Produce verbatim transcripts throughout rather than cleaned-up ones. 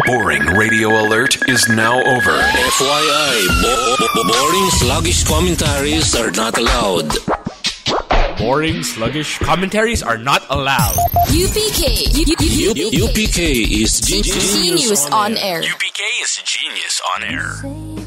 boring radio alert is now over. F Y I, bo- bo- boring, sluggish commentaries are not allowed. Boring, sluggish commentaries are not allowed. U P K. U- U- U- U P K is G- Genius on air. U P K is genius on air.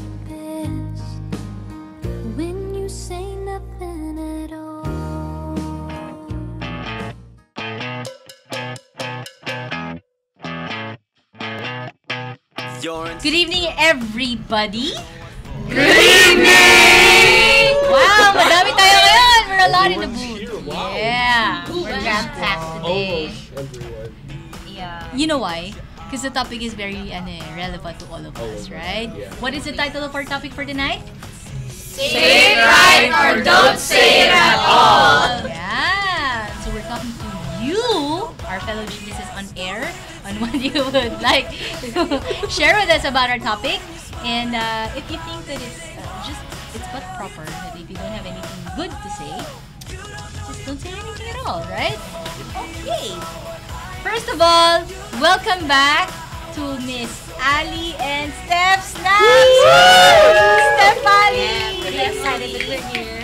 Good evening, everybody. Good evening! Wow, madami tayo ngayon. We're a lot in the booth. Yeah, we're jam-packed today. Yeah. You know why? Because the topic is very ano, relevant to all of us, right? What is the title of our topic for tonight? Say it right or don't say it at all. Yeah. So we're talking to you, our fellow geniuses on air, on what you would like to share with us about our topic. And uh, if you think that it's uh, just, it's but proper, that if you don't have anything good to say, just don't say anything at all, right? Okay. First of all, welcome back to Miss Ali and Steph Snaps! Steph Ali! Pretty excited that we're here.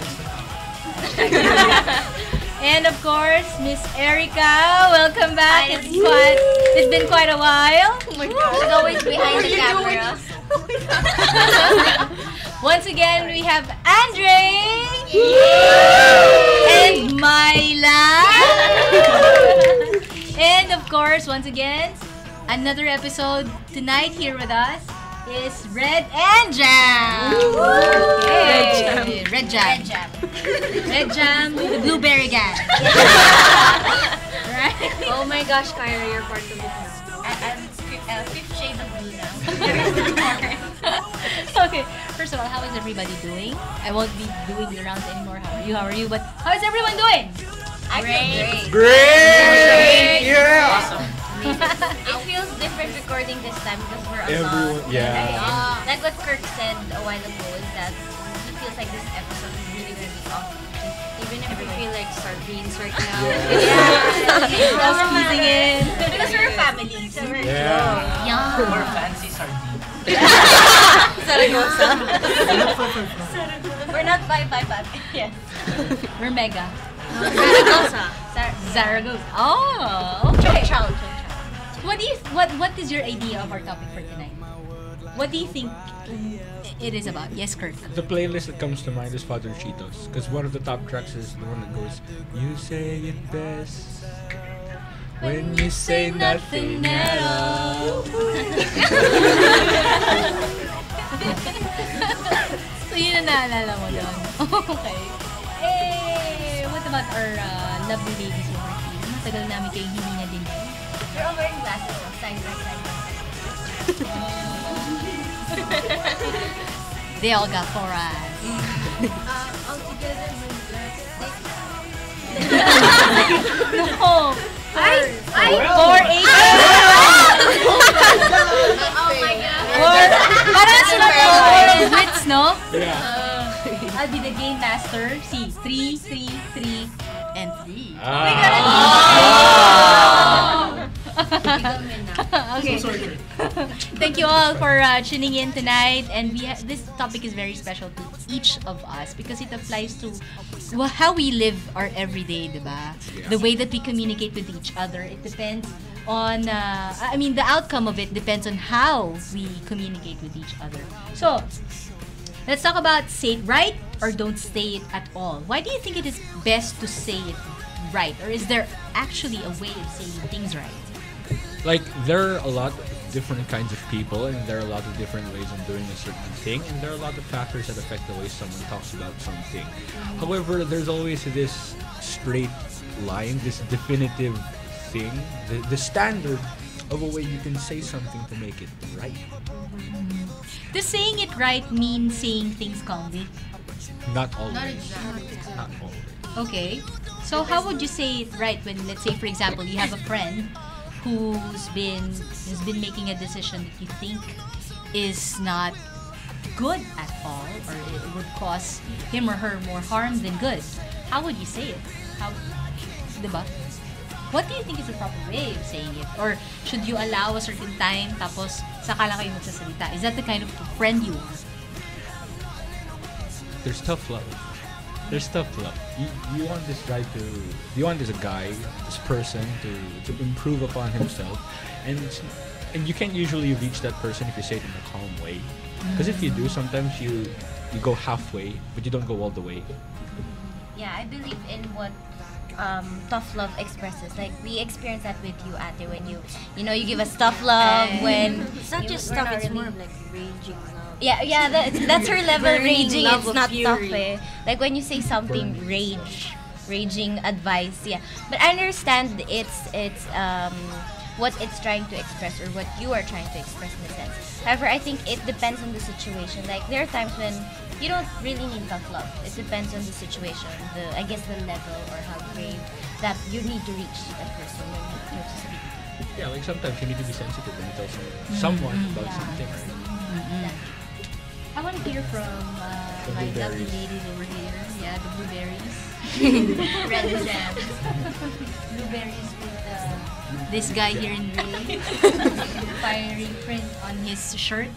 And of course, Miss Erica, welcome back. It's quite, it's been quite a while. Oh my gosh, she's always behind the camera. Once again, we have Andre and Myla. And of course, once again, another episode tonight here with us is Red and Jam. Okay. Red Jam. Red Jam. Red Jam with the blueberry gang. Right? Oh my gosh, Kyra, you're part of it now. I, I'm uh, fifth shade of blue now. Okay, first of all, how is everybody doing? I won't be doing the rounds anymore. How are you? How are you? But how is everyone doing? I Great. feel Great! Yeah! Awesome. It feels different recording this time because we're alone. Everyone, yeah. Uh, like what Kirk said a while ago is that it feels like this episode is really going to be off. Even if we feel like sardines right now. Yeah. Just squeezing in. Because we're a family. So we're Yeah. Yeah. Or fancy sardine. Zaragoza. We're not five by five. Yes. We're mega. Zaragoza. Zaragoza. Oh, okay. Chow chow. What do you? What What is your idea of our topic for tonight? What do you think it is about? Yes, Kirk. The playlist that comes to mind is Father Cheetos, because one of the top tracks is the one that goes, "You say it best when you say nothing at all." So yun ang naalala mo doon. Okay. Eh, what about our uh, lovely ladies over here? Matagal namin kayong hindi na din. You're all wearing glasses. Side by side. They all got four eyes. Uh, all together with No! I, I, Four eight. oh my god. Four. Parang sila po. Four wits, no? Yeah. I'll be the game master. See, three, three, three, and three. Ah. Okay. Thank you all for uh, tuning in tonight, and we ha- this topic is very special to each of us because it applies to well, how we live our everyday, diba? Yeah. The way that we communicate with each other. It depends on, uh, I mean, the outcome of it depends on how we communicate with each other. So, let's talk about say it right or don't say it at all. Why do you think it is best to say it right, or is there actually a way of saying things right? Like, there are a lot of different kinds of people, and there are a lot of different ways of doing a certain thing, and there are a lot of factors that affect the way someone talks about something. However, there's always this straight line, this definitive thing, the, the standard of a way you can say something to make it right. Mm-hmm. Does saying it right mean saying things calmly? Not always. Not exactly. Not always. Okay. So how would you say it right when, let's say, for example, you have a friend who's been has been making a decision that you think is not good at all, or it would cause him or her more harm than good? How would you say it? How, diba? What do you think is the proper way of saying it? Or should you allow a certain time tapos saka lang kayo magsasalita? Is that the kind of friend you are? There's tough love. There's tough love. You, you want this guy to, you want this guy, this person to, to improve upon himself, and and you can't usually reach that person if you say it in a calm way. Because if you do, sometimes you you go halfway, but you don't go all the way. Yeah, I believe in what um, tough love expresses. Like we experience that with you, Ate, when you, you know, you give us tough love when It's not you- just we're stuff, not it's really- more of like raging love. Yeah, yeah, that, that's her level of Burning raging. love It's of not tough, fury. eh. Like when you say something, Burning. rage, raging advice. Yeah, but I understand it's it's um what it's trying to express or what you are trying to express in a sense. However, I think it depends on the situation. Like there are times when you don't really need tough love. It depends on the situation, the I guess the level or how brave that you need to reach that person when you have to speak. Yeah, like sometimes you need to be sensitive when you tell some, someone about Yeah. something, right? I want to hear from uh, The my lovely blueberries. ladies over here. Yeah, the blueberries. Red jam. Blueberries with uh, this guy here in red. Fiery print on his shirt.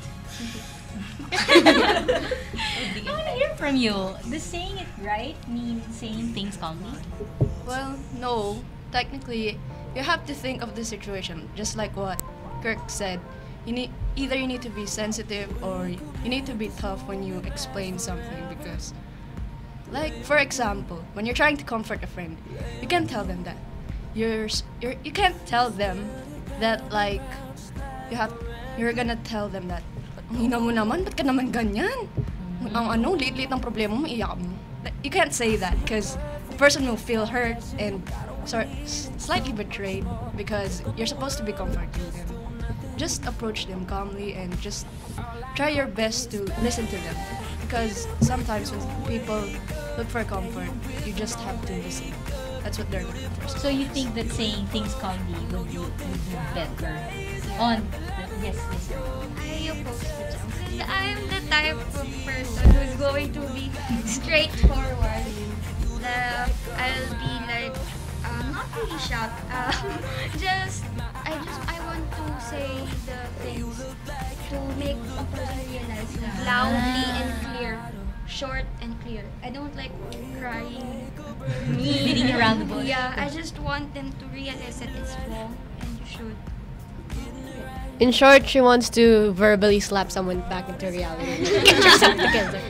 I want to hear from you. Does saying it right mean saying things calmly? Well, no. Technically, you have to think of the situation, just like what Kirk said. You need either you need to be sensitive or you need to be tough when you explain something because, like for example, when you're trying to comfort a friend, you can't tell them that. You're, s- you're you can't tell them that like you have you're gonna tell them that ang hina mo naman, ba't ka naman ganyan? Ang ano, liit-liit ng problema mo, iyak mo. Like, you can't say that because the person will feel hurt and sort slightly betrayed because you're supposed to be comforting them. Just approach them calmly and just try your best to listen to them because sometimes when people look for comfort, you just have to listen. That's what they're looking for. So you think that saying things calmly would be, would be better on yes, yes. I oppose to Jam. Because I'm the type of person who's going to be straightforward. The, I'll be like, um, not really shout. Um, just, I just, I want to say the things to make a person realize loudly and clear. Short and clear. I don't like crying. Beating around the bush. Yeah, I just want them to realize that it's wrong and you should. In short, she wants to verbally slap someone back into reality. Together.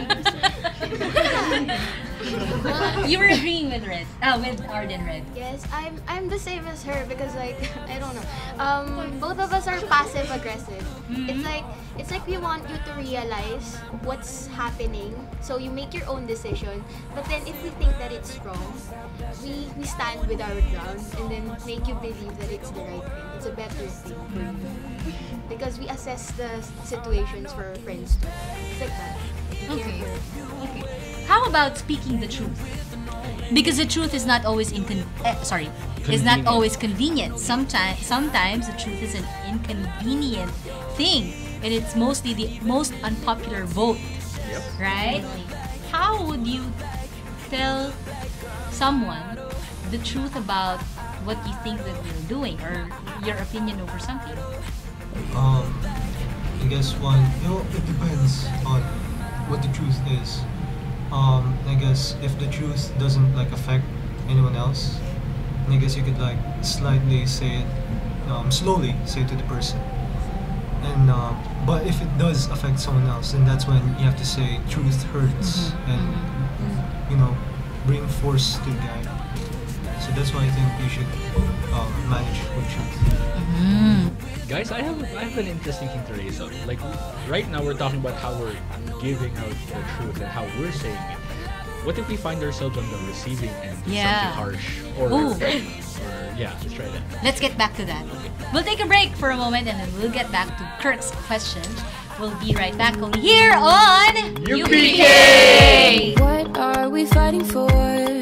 You were agreeing with Red. Ah, with Arden Red. Yes, I'm I'm the same as her because like I don't know. Um, both of us are passive aggressive. It's like it's like we want you to realize what's happening, so you make your own decision. But then if we think that it's wrong, we we stand with our ground and then make you believe that it's the right thing. It's a better thing for you because we assess the situations for our friends too. It's like that. Okay. Okay. How about speaking the truth? Because the truth is not always incon- eh, sorry, is not Convenient. always convenient. Sometimes, sometimes the truth is an inconvenient thing, and it's mostly the most unpopular vote. Yep. Right? How would you tell someone the truth about what you think that they're doing, or your opinion over something? Um, I guess one, you know, it depends on what the truth is. Um, I guess if the truth doesn't like affect anyone else, I guess you could like slightly say it, um, slowly say it to the person. And uh, but if it does affect someone else, then that's when you have to say truth hurts and you know bring force to the guy. So that's why I think you should um, manage with truth. Guys, I have I have an interesting thing to raise up. Like right now, we're talking about how we're giving out the truth and how we're saying it. What if we find ourselves on the receiving end of Yeah. something harsh or, Ooh. or yeah, let's try that. Let's get back to that. We'll take a break for a moment and then we'll get back to Kirk's question. We'll be right back only here on U P K! What are we fighting for?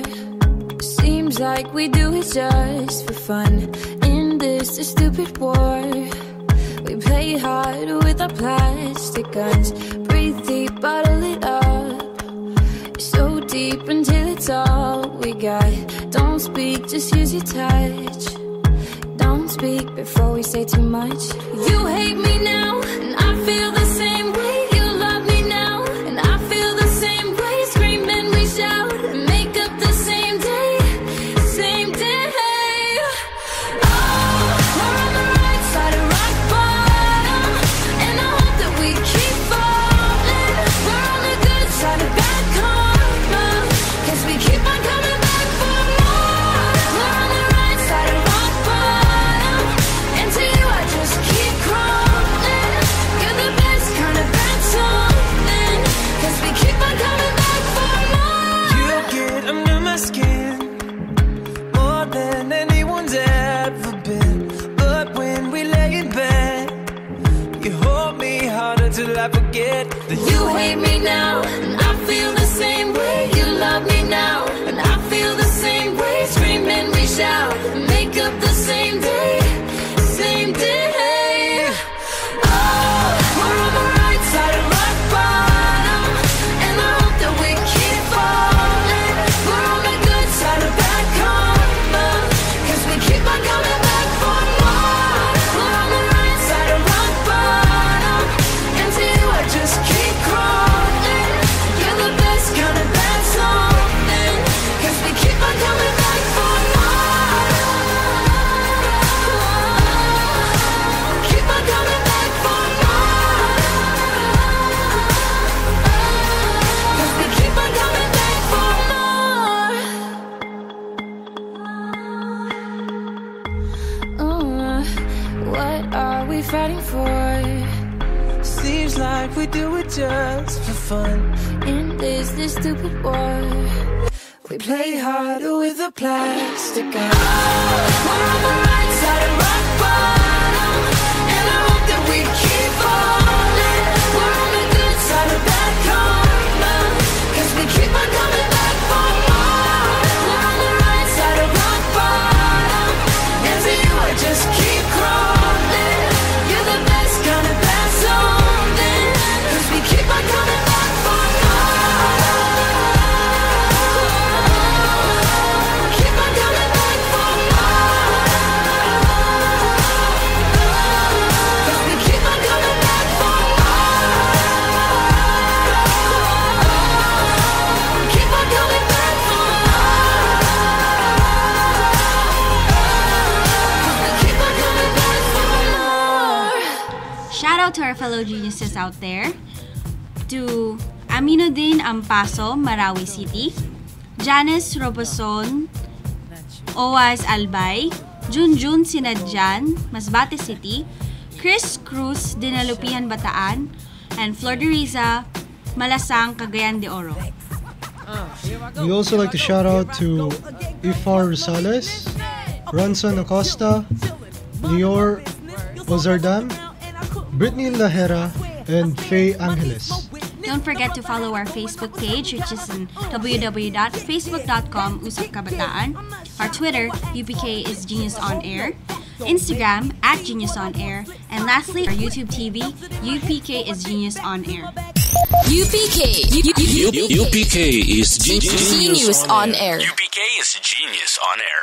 Seems like we do it just for fun. In this a stupid war, we play hard with our plastic guns. Breathe deep, bottle it up, so deep until it it's all we got. Don't speak, just use your touch. Don't speak before we say too much. You hate me now, and I feel the same way. You love me now, and I feel the same way. Scream and we shout, and make up the same day, same day. Oh, we're on the right side of rock bottom, and I hope that we keep falling. We're on the good side of bad karma, 'cause we keep on coming back for more. We're on the right side of rock bottom, and to you I just keep crawling. You're the best kind of bad something, 'cause we keep on coming back for more. You get under my skin more than anyone's ever been. But when we lay in bed, you hold me harder till I forget that You hate me now, and I feel the same way. You love me now, and I feel the same way. Scream and we shout, and make up the same day, same day. Oh, we're on the right side of rock bottom, and I hope that we keep falling. We're on the good side of bad karma, 'cause we keep on coming back for more. We're on the right side of rock bottom, and to you I just keep crawling. You're the best kind of bad something, 'cause we keep on coming back for more. Keep on coming back for more. 'Cause we keep on coming back for more. Uh, what are we fighting for? seems like we do it just for fun. In this, this stupid war, We play harder with a plastic gun. we're on the right side of rock bottom, and I hope that we keep falling. We're on the good side of bad karma, 'cause we keep on coming back for more. We're on the right side of rock bottom, and to you I just keep crawling. You're the best kind of bad something, 'cause we keep on coming back for more. Keep on coming back for more. 'Cause we keep on coming back for more. Keep on coming back for more. 'Cause we keep on coming back for more. Shout out to our fellow geniuses out there. To Aminuddin Ampaso, Marawi City. Janice Roboson, Oaz Albay. Junjun Sinadjan, Masbate City. Chris Cruz, Dinalupihan, Bataan. And Florderiza, Malasang, Cagayan de Oro. We'd also like to shout out to Ifar Rosales, Ranson Acosta, Lior Ozardam, Brittany Lahera, and Faye Angeles. Don't forget to follow our Facebook page, which is in w w w dot facebook dot com Usap Kabataan. Our Twitter, U P K is Genius On Air. Instagram, at Genius On Air. And lastly, our YouTube T V, U P K is Genius On Air. U P K. U- U- U- U- U P K is Gen- Genius on air. U P K is Genius on Air.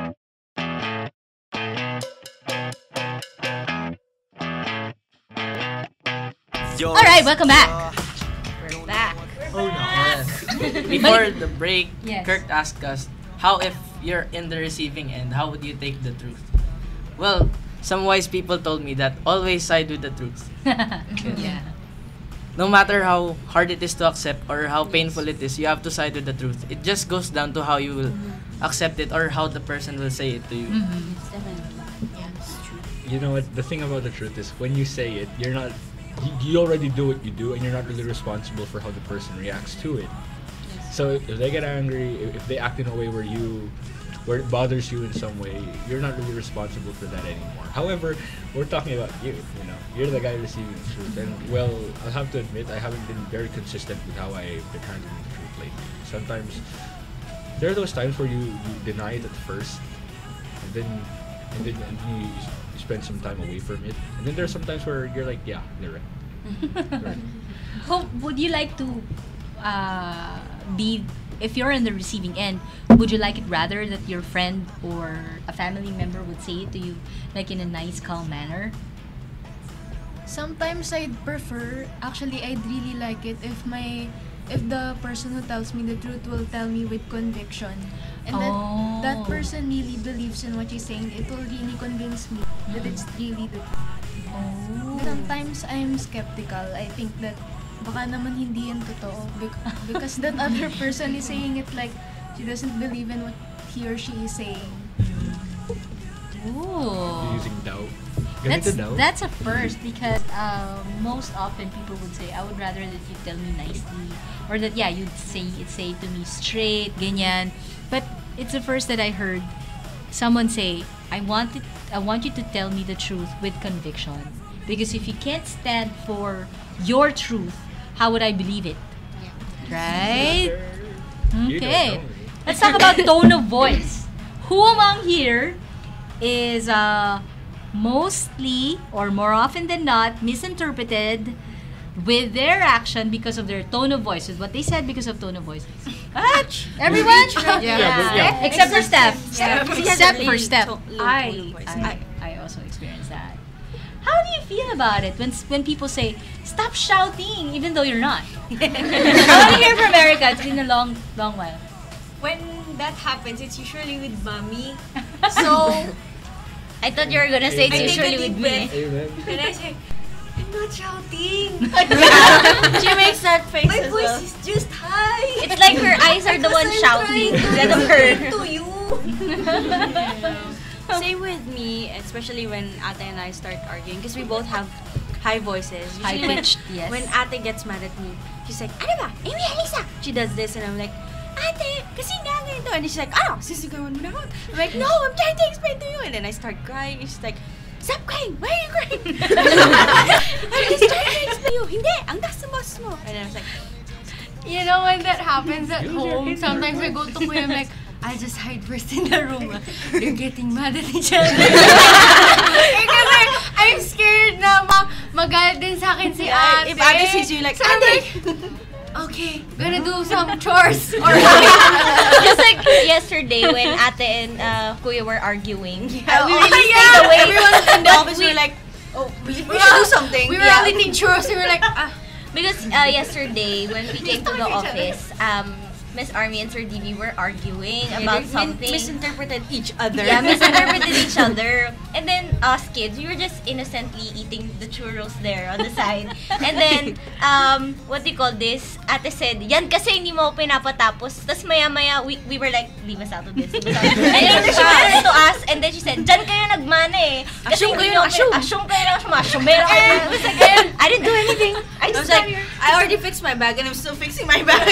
All right, welcome back. We're back. Oh Yes. Before the break, Yes. Kirk asked us, how if you're in the receiving end, how would you take the truth? Well, some wise people told me that always side with the truth. Yeah. No matter how hard it is to accept or how painful it is, you have to side with the truth. It just goes down to how you will accept it or how the person will say it to you. Mm-hmm. It's definitely. Yeah, it's true. You know what? The thing about the truth is, when you say it, you're not. You, you already do what you do, and you're not really responsible for how the person reacts to it. So if they get angry, if if they act in a way where you, where it bothers you in some way, you're not really responsible for that anymore. However, we're talking about you. You know, you're the guy receiving the truth, and well, I'll have to admit, I haven't been very consistent with how I've been handling the truth lately. Sometimes there are those times where you, you deny it at first, and then and then and you, you spend some time away from it, and then there's some times where you're like, yeah, they're right. They're right. Hope, would you like to uh, be if you're on the receiving end, would you like it rather that your friend or a family member would say it to you like in a nice, calm manner? Sometimes I'd prefer, actually I'd really like it if my if the person who tells me the truth will tell me with conviction. And that Oh. that person really believes in what he's saying. It will really convince me that it's really the truth. Oh. Sometimes I'm skeptical. I think that baka naman hindi yan totoo bec- because that other person is saying it like she doesn't believe in what he or she is saying. Ooh. Using doubt. That's, Ganito daw. that's a first because um, most often people would say, I would rather that you tell me nicely or that, yeah, you'd say it say to me straight, ganyan. But it's the first that I heard someone say, I want it, I want you to tell me the truth with conviction. Because if you can't stand for your truth, how would I believe it? Right? You don't Okay. know. Let's talk about tone of voice. Who among here is uh, mostly or more often than not misinterpreted with their action because of their tone of voice? Is what they said because of tone of voice. What? Everyone? Yeah, but yeah. Except for Steph. Yeah. Except for Steph. To- low tone I, of voice. I, I also experienced that. How do you feel about it when when people say, stop shouting, even though you're not? How do you hear from America? It's been a long, long while. When that happens, it's usually with mommy. So, I thought you were gonna say it's I take usually a with deep me. breath. Amen. And I say, I'm not shouting. She makes that face My as voice well. is just high. It's like her eyes are the Because one I'm shouting trying to instead of relate her. to you. Same with me, especially when Ate and I start arguing because we both have high voices. Usually when- High-pitched, yes. When Ate gets mad at me, she's like, ano ba? Amy, Alisa! She does this and I'm like, Ate, kasi nga ganito. And she's like, ano? Sisigawan mo na ako. I'm like, no, I'm trying to explain to you. And then I start crying. And she's like, stop crying! Why are you crying? I'm just trying to explain to you. Hindi, ang taas ng boss mo. And then I was like, You know, when that happens at home, sometimes I go to Kuya, I'm like, I'll just hide first in the room. They're getting mad at each other. Eh, kasi I'm scared na ma magalit din sa akin si Yeah, ate. if ate sees you, like, so I'm "Ate!" like, okay, gonna do some chores. Or Just like yesterday when Ate and uh, Kuya were arguing. Yeah, we oh, really yeah. stayed away. Everyone in the office were like, oh, we, we should do something. We were Yeah. all eating churros. We were like, ah. Because uh, yesterday, when we came to the office, um, Miss Army and Sir D B were arguing about They something. misinterpreted each other. Yeah, misinterpreted each other. And then us kids, we were just innocently eating the churros there on the side. And then, um, what do you call this? Ate said, yan kasi hindi mo ako pinapatapos. Tapos maya-maya, we, we were like, leave us out of this. Leave us out of this. And then she turned to us, and then she said, dyan kayo nagmana eh. Kasi Assume hindi kayo, nyo- assume. Assume kayo lang, assume. Meron kayo. I was like, I didn't do anything. I I just was like, sat here. I already fixed my bag and I'm still fixing my bag.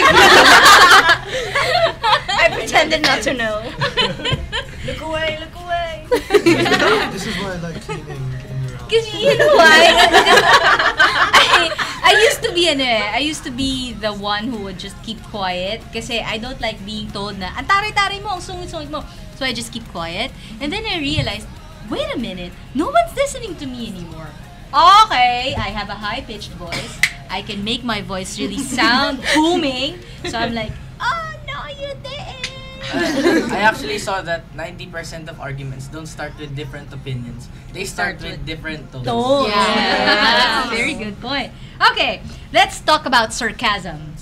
I pretended not to know. Look away, look away. This is why I like cleaning in your house. Because you know why? I, I used to be ano eh, I used to be the one who would just keep quiet kasi I don't like being told na ang taray-taray mo, ang sungit-sungit mo. So I just keep quiet. And then I realized, wait a minute, no one's listening to me anymore. Okay, I have a high-pitched voice. I can make my voice really sound booming. So I'm like, oh no, you didn't. Uh, I actually saw that ninety percent of arguments don't start with different opinions. They start with different tones. Tones. Yeah. Yeah. That's a very good point. Okay, let's talk about sarcasm.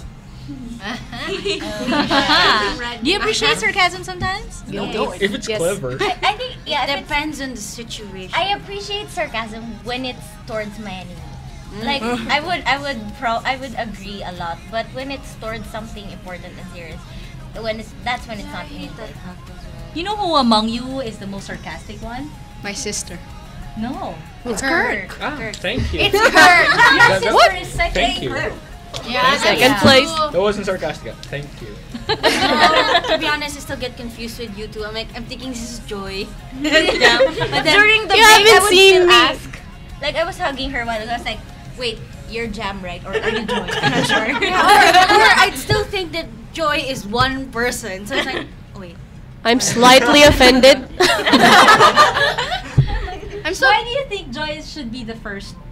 Do you appreciate sarcasm sometimes? No, no, if it's clever. I, I think, yeah, if it's- Depends on the situation. I appreciate sarcasm when it's towards my enemy. Like I would, I would pro, I would agree a lot. But when it's towards something important and serious, when it's that's when it's not needed. You know who among you is the most sarcastic one? My sister. No, It's Kirk. Ah, thank you. It's Kirk. Your That- sister what? is such Thank a you. Kirk. Yeah, Thank second you. place. That wasn't sarcastic. Thank you. To be honest, I still get confused with you two. I'm like, I'm thinking this is Joy. Yeah. But then, during the You break, I haven't would seen still me. ask. Like I was hugging her while I was like, "Wait, you're Jam, right? Or are you Joy?" I'm not sure. Yeah, or, or I'd still think that Joy is one person. So it's like, oh wait. I'm slightly offended. I'm so Why do you think Joy should be the first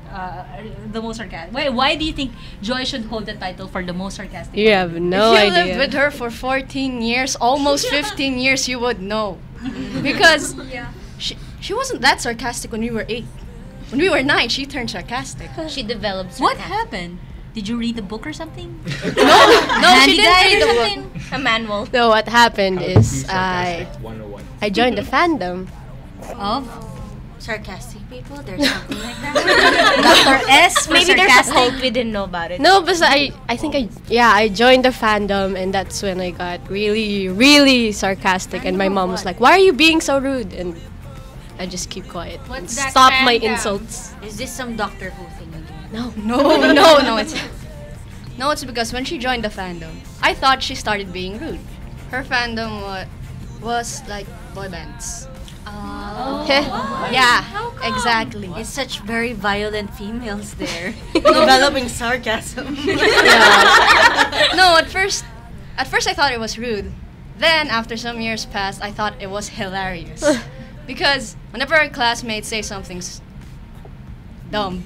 Uh, the most sarcastic. Why? Why do you think Joy should hold the title for the most sarcastic? You have no if you idea. lived with her for fourteen years, almost fifteen years, you would know. Because Yeah. she, she wasn't that sarcastic when we were eight. When we were nine, she turned sarcastic. She developed What sarcasm. happened? Did you read the book or something? No, no, Handy she didn't guide read or the book. something? A manual. No, what happened How to be is I sarcastic one oh one. I joined the fandom. Of Sarcastic people, there's something like that. Doctor S. for Maybe there's a sarcastic. cult we didn't know about it. No, but I I think I yeah I joined the fandom, and that's when I got really really sarcastic, and my mom was like, "Why are you being so rude?" And I just keep quiet. and What's that Stop my fandom? insults. Is this some Doctor Who thing again? No. No, no, no, it's no, it's because when she joined the fandom, I thought she started being rude. Her fandom wa- was like boy bands. Oh. Yeah, exactly. It's such very violent females there. Developing sarcasm. No, at first, at first I thought it was rude. Then after some years passed, I thought it was hilarious. Because whenever our classmates say something's dumb,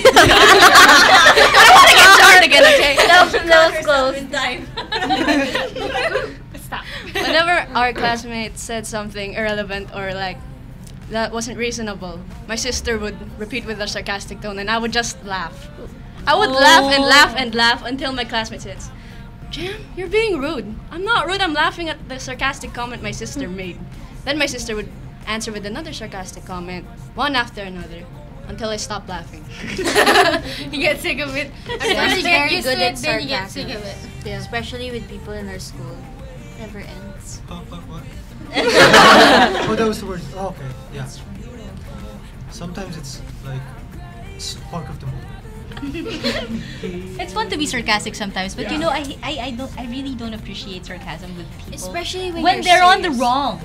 I want to get started again, okay? That was close. Stop. Whenever our classmates said something irrelevant or like that wasn't reasonable, my sister would repeat with a sarcastic tone, and I would just laugh. I would laugh and laugh and laugh until my classmate says, "Jam, you're being rude." I'm not rude. I'm laughing at the sarcastic comment my sister made. Then my sister would answer with another sarcastic comment, one after another, until I stopped laughing. You get sick of it. At Yeah. first you get Very used good to at it, then you get sarcasm. sick of it. Yeah. Especially with people in our school. Never ends. Oh, what, what? Oh, that was the word. Oh, okay, yeah. Sometimes it's like spark of the moment. It's fun to be sarcastic sometimes, but you know, I, I I don't I really don't appreciate sarcasm with people. Especially when, when you're they're on the serious. wrong.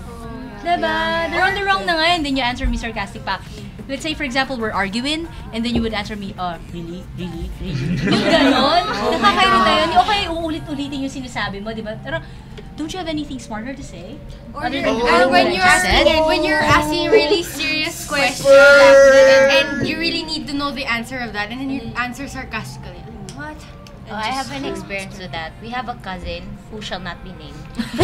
Diba? They're on the wrong na nga, and then you answer me sarcastic pa. Let's say, for example, we're arguing, and then you would answer me, uh, really? Really? Really? Yung ganon. Nakakairita yun. Yung okay, uulit-ulitin yung sinasabi mo, di ba? Pero, don't you have anything smarter to say? Or Other you're, than or what when I you're just said? asking, when you're asking really serious questions and, and you really need to know the answer of that, and then you answer sarcastically. What? Oh, I have an experience with that. We have a cousin who shall not be named.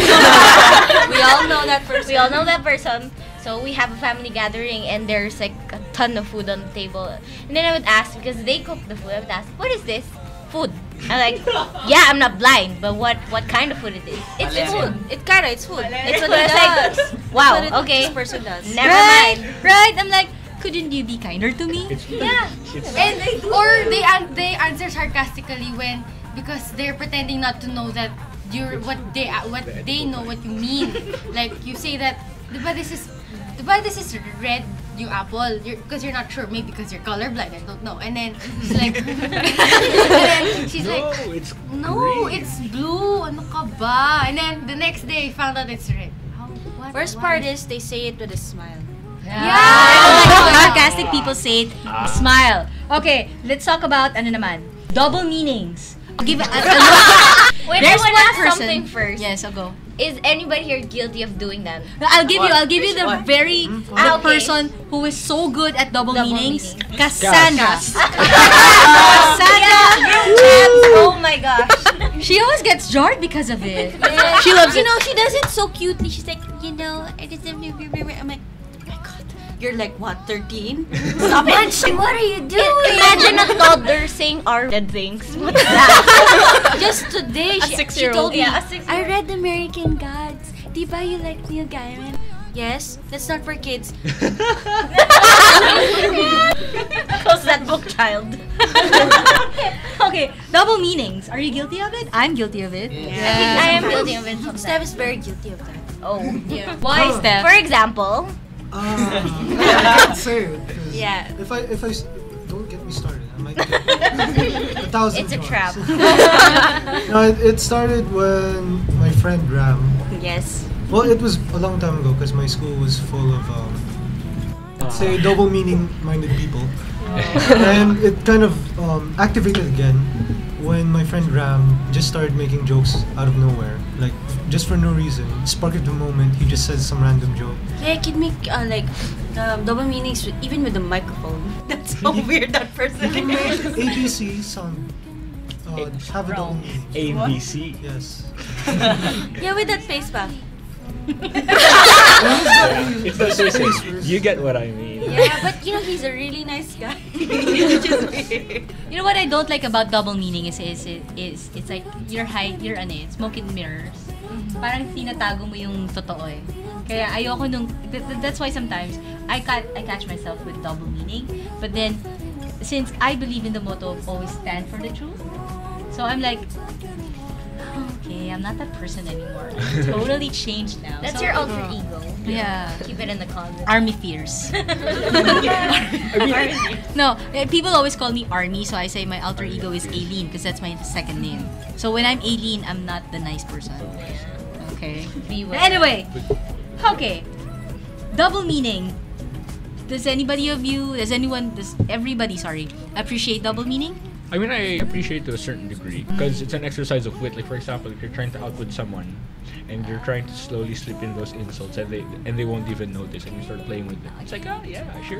We all know that person. We all know that person. So we have a family gathering, and there's like a ton of food on the table. And then I would ask, because they cook the food, I would ask, "What is this? Food?" I'm like, "Yeah, I'm not blind, but what what kind of food it is?" It's It's food. food. It kinda, it's food. It's what food. it It's like, does. wow, That's what it- okay. This person does. Never right, mind. right. I'm like, couldn't you be kinder to me? Yeah. And or they an- they answer sarcastically when because they're pretending not to know that you're what they uh, what they know what you mean. Like you say that, "Diba this is diba this is red yung apple?" You're because you're not sure, maybe because you're colorblind. I don't know. And then she's like, and then she's No, like, it's "No, green." it's blue. Ano ka ba?" And then the next day, found out it's red. How, what, Worst why? part is they say it with a smile. Sarcastic people say it, smile. Okay, let's talk about ano naman, double meanings. I'll give it. A, a, Wait, There's I want to one ask person. something first. Yes, I'll go. Is anybody here guilty of doing that? I'll give you. I'll give you the What? very Ah, the okay. person who is so good at double, Double meanings. meaning. Cassandra. Cass. Cassandra. Oh my gosh. She always gets jarred because of it. She loves it. You know, she does it so cutely. She's like, you know, I just I'm like, oh my god, you're like what, thirteen? Stop it! What are you doing? Imagine a toddler saying our dead things. What's that? Just today, A she, she six-year-old. told me, Yeah, a six-year-old. I read American Gods. Di ba you like Neil Gaiman? Yes, that's not for kids. Close that book, child. Okay, double meanings. Are you guilty of it? I'm guilty of it. I think I am guilty of it sometimes. Steph is very guilty of that. Oh. Yeah. Why, Oh. Steph? For example, Ah, I can't say it. 'cause Yeah. If I if I s- don't get me started, I might get a thousand. it's a tries. trap. No, it, it started when my friend Ram. Yes. Well, it was a long time ago because my school was full of um, let's say double meaning minded people, and it kind of um, activated again when my friend Ram just started making jokes out of nowhere. like just for no reason, spark of the moment, he just says some random joke. Yeah, it can make uh, like um, double meanings with, even with the microphone. That's how weird that person is. A B C sound uh, have a double meaning. A B C. Yes. Yeah, with that face back. It's the same. You get what I mean. Yeah, but you know he's a really nice guy. Which is weird. You know what I don't like about double meaning is is is, is it's like you're high, you're ano eh, smoke and mirrors. Parang tinatago mo yung totoo eh. Kaya ayoko nung th- th- that's why sometimes I ca- I catch myself with double meaning. But then since I believe in the motto of always stand for the truth, so I'm like, okay, I'm not that person anymore. I'm totally changed now. That's So- your alter ego. Yeah. Keep it in the closet. Army fears. No, eh, people always call me Army, so I say my alter ego is Aileen because that's my second name. So when I'm Aileen, I'm not the nice person. Okay. Beware. Anyway, okay. Double meaning. Does anybody of you, does anyone, does everybody, sorry, appreciate double meaning? I mean, I appreciate to a certain degree because it's an exercise of wit. Like, for example, if you're trying to outwit someone and you're trying to slowly slip in those insults and they and they won't even notice and you start playing with them. It's like, oh, yeah, sure.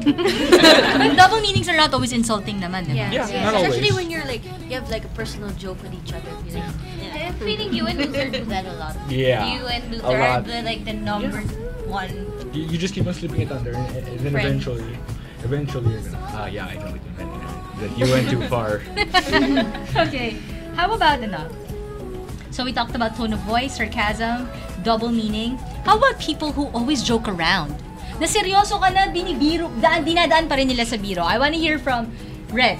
But double meanings are not always insulting naman. Yeah, Yeah, yeah. not Especially always. when you're like you have like a personal joke with each other. You're like, I have a feeling you and Luther do that a lot. Yeah, You and a Luther are lot. the, like the number one. You, you just keep on slipping it under and, and then Friend. eventually, eventually you're gonna, ah, yeah, I know what you meant. That you went too far. Okay, how about enough? So we talked about tone of voice, sarcasm, double meaning. How about people who always joke around? Na seryoso ka na, binibiro, daan, dinadaan pa rin nila sa biro. I wanna hear from Red.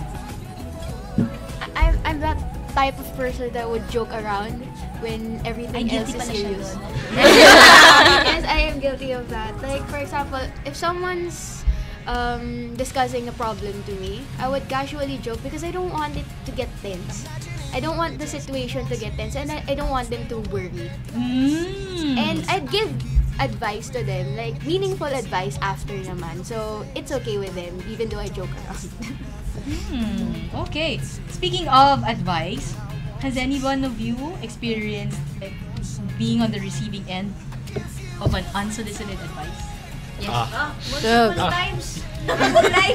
I'm, I'm that type of person that would joke around when everything Ay, else guilty is pala siya serious. doon. Yes, I am guilty of that. Like, for example, if someone's um, discussing a problem to me, I would casually joke because I don't want it to get tense. I don't want the situation to get tense and I, I don't want them to worry. Mm. And I'd give advice to them, like meaningful advice after naman. So, it's okay with them, even though I joke around. Hmm, okay. Speaking of advice, has any one of you experienced like, being on the receiving end of an unsolicited advice? Yes. Ah. Multiple Ah. times. Life.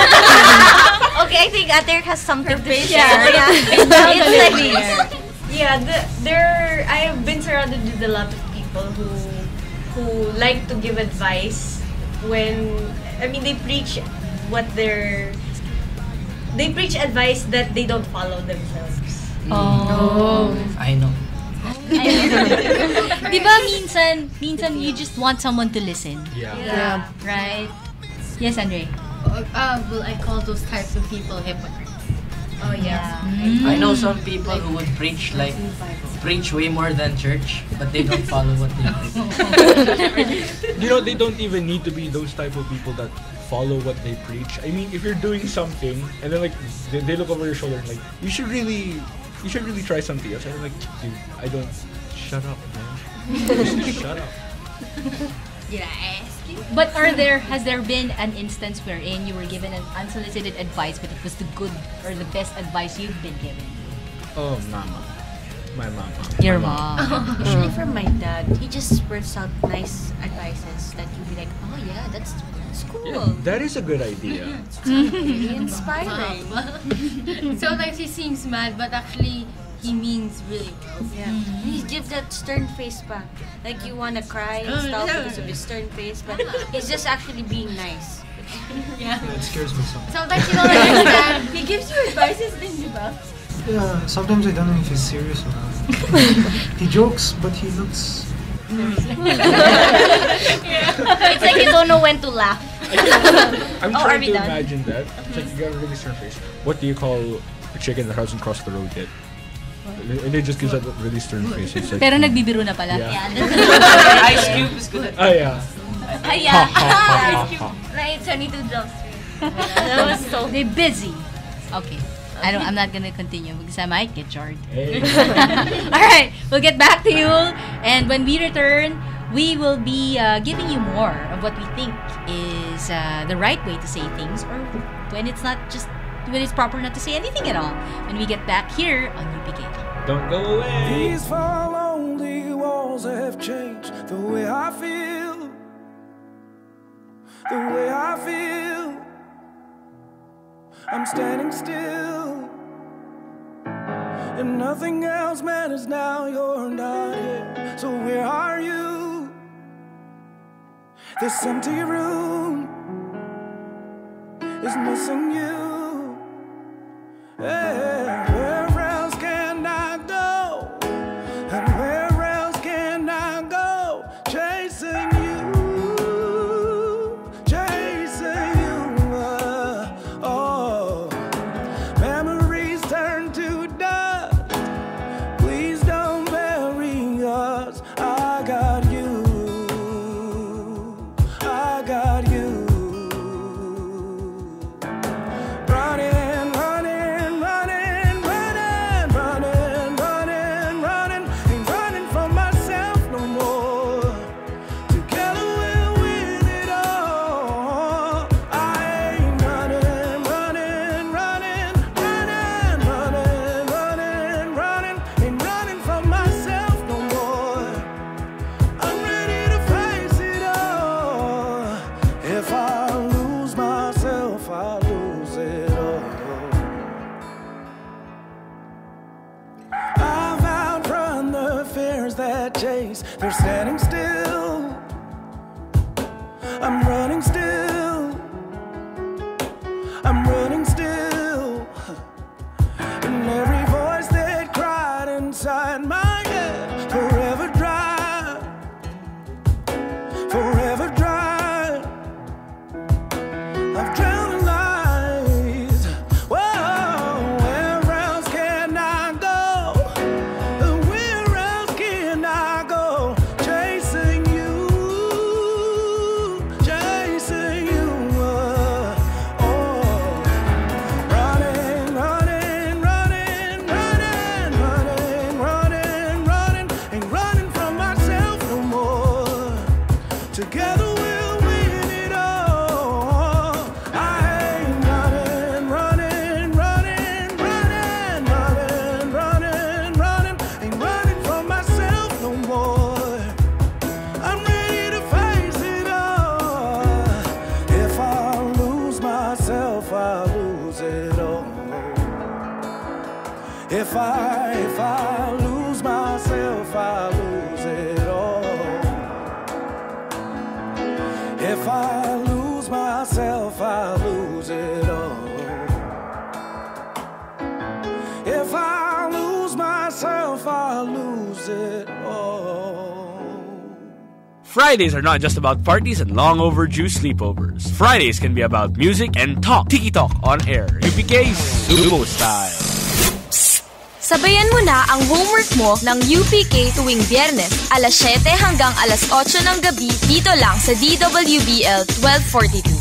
Okay, I think Ater has something to share. Yeah, yeah. It's like this. Yeah, the, there I have been surrounded with a lot of people who who like to give advice when I mean they preach what they're they preach advice that they don't follow themselves. Oh. I know. Di ba minsan, minsan you just want someone to listen. Yeah. Yeah. Right? Yes, Andre. Uh, well, I call those types of people hypocrites. Oh yeah. I know some people who would preach like preach way more than church, but they don't follow what they preach. You know, they don't even need to be those type of people that follow what they preach. I mean, if you're doing something and then like they, they look over your shoulder and like you should really, you should really try something else. And I'm like, dude, I don't. Shut up, man. Just shut up. Did I ask you? But are there, has there been an instance wherein you were given an unsolicited advice, but it was the good or the best advice you've been given? Oh, mama. My mama. Your My mom. Usually from my dad, he just spurts out nice advices that you'd be like, oh yeah, that's that's cool. Yeah, that is a good idea. Really inspiring. Sometimes he seems mad, but actually he means really well. Yeah. He gives that stern face back. Like you wanna cry and stuff because of his stern face, but he's just actually being nice. Yeah. It scares me sometimes. Sometimes you don't understand. He gives you advices, then you ba? Yeah, sometimes I don't know if he's serious or not. He jokes, but he looks. It's like you don't know when to laugh. I'm Oh, are trying we to done? imagine that. It's like you got a really stern face. What do you call a chicken that hasn't crossed the road yet? And it just gives that really stern face. It's like, Pero nagbibiro na pala. Yeah. Ice Cube is good at ah, yeah. Ah, yeah. Ha, ha, ha, ha, ha. Right, twenty-two jump street. That was so they busy. Okay. I don't I'm not gonna continue because I might get jarred. Hey. Alright, we'll get back to you. And when we return, we will be uh, giving you more of what we think is uh, the right way to say things or when it's not just when it's proper not to say anything at all. When we get back here on U P K. Don't go away. These four lonely walls have changed the way I feel, the way I feel. I'm standing still, and nothing else matters now. You're not here, so where are you? This empty room is missing you. Yeah. Where else can I go? And where else can I go? Chasing you, chasing you. Uh, oh, memories turn to dust. Please don't bury us. I got you, I got you. Running, running, running, running, running, running, running. Ain't running from myself no more. Together we'll win it all. I ain't running, running, running, running, running, running, running. Ain't running from myself no more. I'm ready to face it all. If I lose myself, I lose it all. I've outrun the fears that chase. They're standing still. I'm running still. I'm running still. And every voice that cried inside my head, forever dry, forever dry. I've drowned in lies. Whoa, where else can I go? Where else can I go? Chasing you, chasing you. Uh, oh, running, running, running, running, running, running, running. Ain't running from myself no more. Together we'll win it all. I ain't running, running, running, running, running, running, running. Ain't running from myself no more. I'm ready to face it all. If I lose myself, I lose it all. If I, if I lose myself, I lose it all. If I lose myself, I lose it all. If I lose myself, I lose it all. Fridays are not just about parties and long overdue sleepovers. Fridays can be about music and talk. Tiki Talk on air. U P K's Sumo Style. Sabayan mo na ang homework mo ng U P K tuwing Biyernes, alas siyete hanggang alas otso ng gabi dito lang sa D W B L twelve forty-two.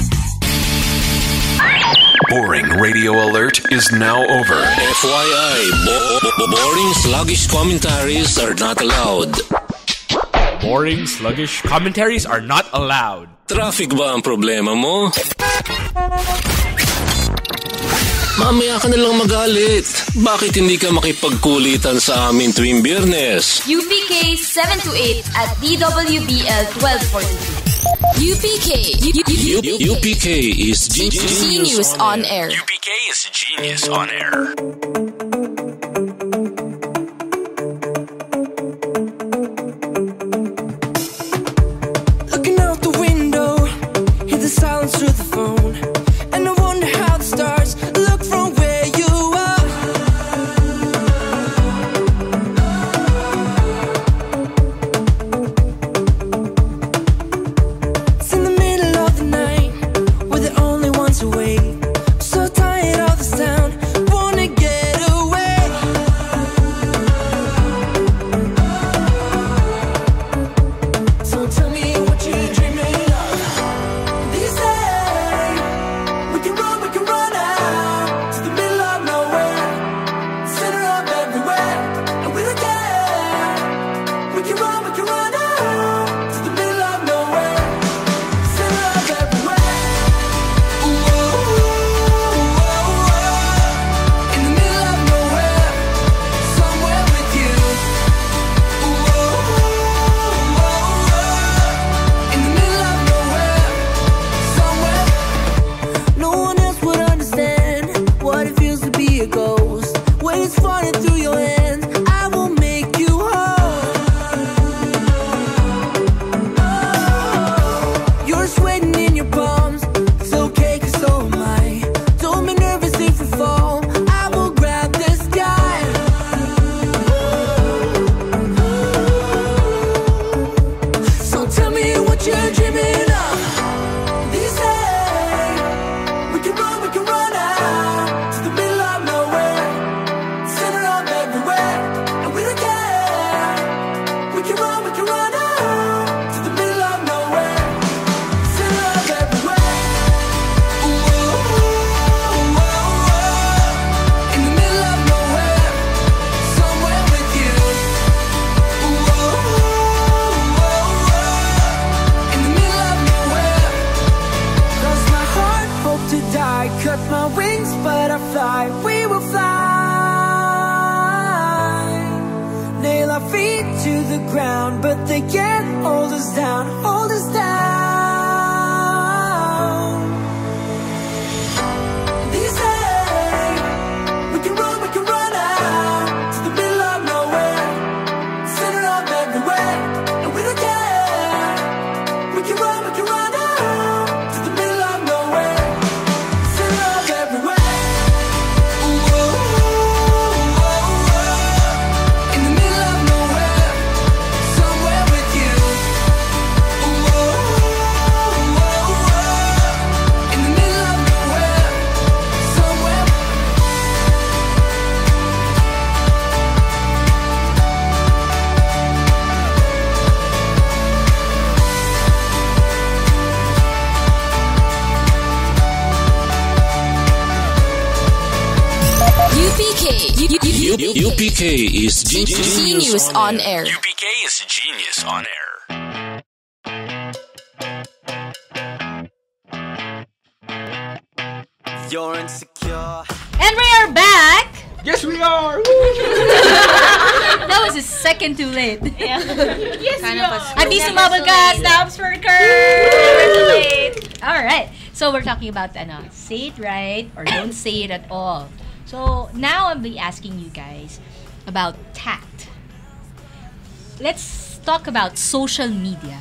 Boring radio alert is now over. F Y I, bo- bo- boring sluggish commentaries are not allowed. Boring, sluggish commentaries are not allowed. Traffic ba ang problema mo? Mamaya ka nalang magalit. Bakit hindi ka makipagkulitan sa amin tuwing Biyernes? U P K seven to eight at D W B L twelve forty-two. U P K. U- U- U P K is genius, Genius on air. U P K is genius on air. Looking out the window, hear the silence through the phone, and I wonder how the stars look from where you are. It's in the middle of the night, we're the only ones awake. So tired of this town, wanna get spread my wings, butterfly, we will fly. Nail our feet to the ground, but they can't hold us down, hold us down. They say we can run, we can run out to the middle of nowhere, center of everywhere, and we don't care. We can run, we can run out to the middle of nowhere, center of everywhere. Ooh, oh, oh, oh. In the middle of nowhere, somewhere with you. Ooh, oh, oh, oh. In the middle of nowhere, somewhere. U P K. U- U- U- U P K is genius, Genius on air. U P K is genius on air. You're insecure. And we are back. Yes, we are. That was a second too late. Yeah. Yes, Kind we of are. a At least Never sumabog too ka. late. Snaps for Kurt. Never too late. All right. So we're talking about ano, say it right or don't say it at all. So now I'll be asking you guys about tact. Let's talk about social media.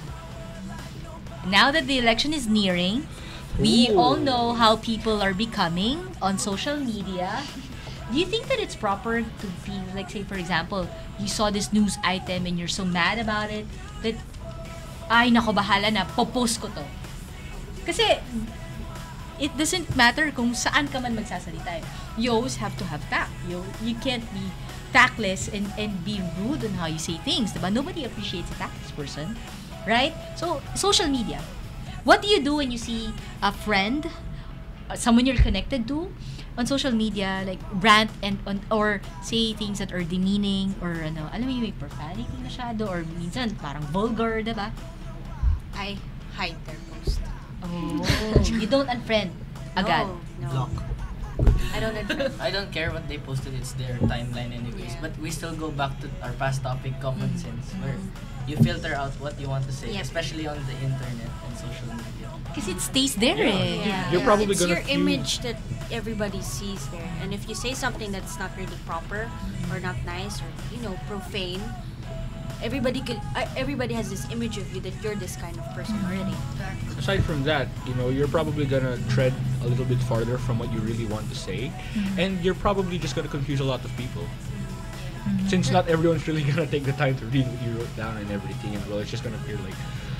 Now that the election is nearing, we Ooh. all know how people are becoming on social media. Do you think that it's proper to be, like, say, for example, you saw this news item and you're so mad about it that, ay, nako, bahala na, popost ko to. Kasi, it doesn't matter kung saan ka man magsasalita. You always have to have tact. You, you can't be tactless and, and be rude on how you say things. Diba? Nobody appreciates a tactless person. Right? So, social media. What do you do when you see a friend, uh, someone you're connected to, on social media, like rant and on, or say things that are demeaning or ano, alam mo yung may profanity masyado or minsan parang vulgar, diba? I hide their post. Oh, you don't unfriend agad. No, no. Block. I don't unfriend. I don't care what they posted, it's their timeline anyways. Yeah. But we still go back to our past topic, common Mm. sense, where you filter out what you want to say, Yep. especially on the internet and social media. Because it stays there Yeah. eh. Yeah. You're Yeah. probably it's gonna your feel- image that everybody sees there, and if you say something that's not really proper or not nice or you know profane, everybody could uh, everybody has this image of you that you're this kind of person already. Aside from that, you know, you're probably gonna tread a little bit farther from what you really want to say, and you're probably just gonna confuse a lot of people. Since not everyone's really gonna take the time to read what you wrote down and everything, and well, it's just gonna appear like.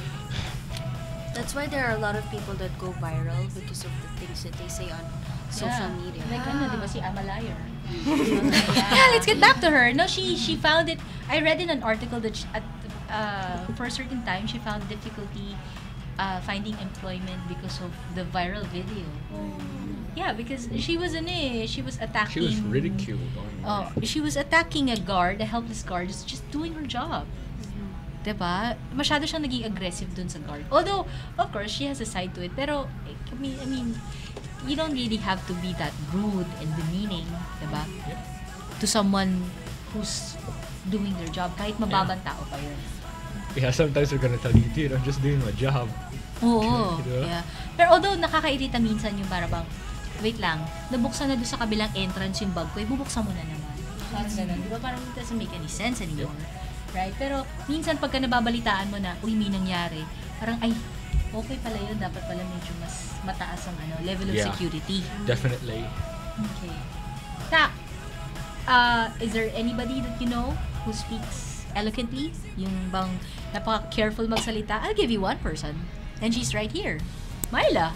That's why there are a lot of people that go viral because of the things that they say on social Yeah. media. Like ano, di ba si Amalayer? Yeah, let's get back to her. No, she she found it. I read in an article that she, at uh, for a certain time she found difficulty uh, finding employment because of the viral video. Yeah, because she was an eh, she was attacking. She was ridiculed. Oh, she was attacking a guard, a helpless guard, just, just doing her job. Diba? Masyado siyang naging aggressive dun sa guard. Although, of course, she has a side to it. Pero, I mean, I mean, you don't really have to be that rude and demeaning, diba? Yep. To someone who's doing their job. Kahit mababang tao pa yun. Yeah, sometimes they're gonna tell you, dude, I'm just doing my job. Oo. Diba? Yeah. Pero although, nakakairita minsan yung para bang, wait lang, nabuksan na doon sa kabilang entrance yung bag ko, eh, bubuksan mo na naman. Parang ganun. Di ba? Parang it doesn't make any sense anymore. Right? Pero, minsan pagka nababalitaan mo na, uy, may nangyari, parang, ay, okay pala yun. Dapat pala medyo mas mataas ang ano, level of Yeah. security. Definitely. Okay. Tak, uh, is there anybody that you know who speaks eloquently? Yung bang napaka-careful magsalita? I'll give you one person. And she's right here. Myla.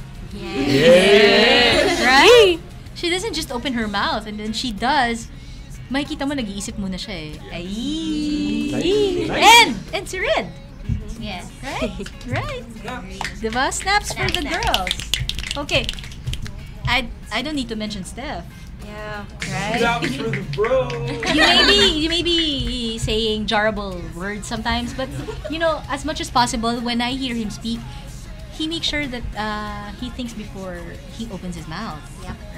Yes. Right? She doesn't just open her mouth, and then she does. Makikita mo, nag-iisip muna siya eh. Ay! Nice. And! And si Red. Yes. Right? Right. Diba? Snaps for the girls. Okay. I I don't need to mention Steph. Yeah. Right? Snaps for the bro. You may be you may be saying jarable words sometimes, but you know, as much as possible, when I hear him speak, he makes sure that uh, he thinks before he opens his mouth. Yeah.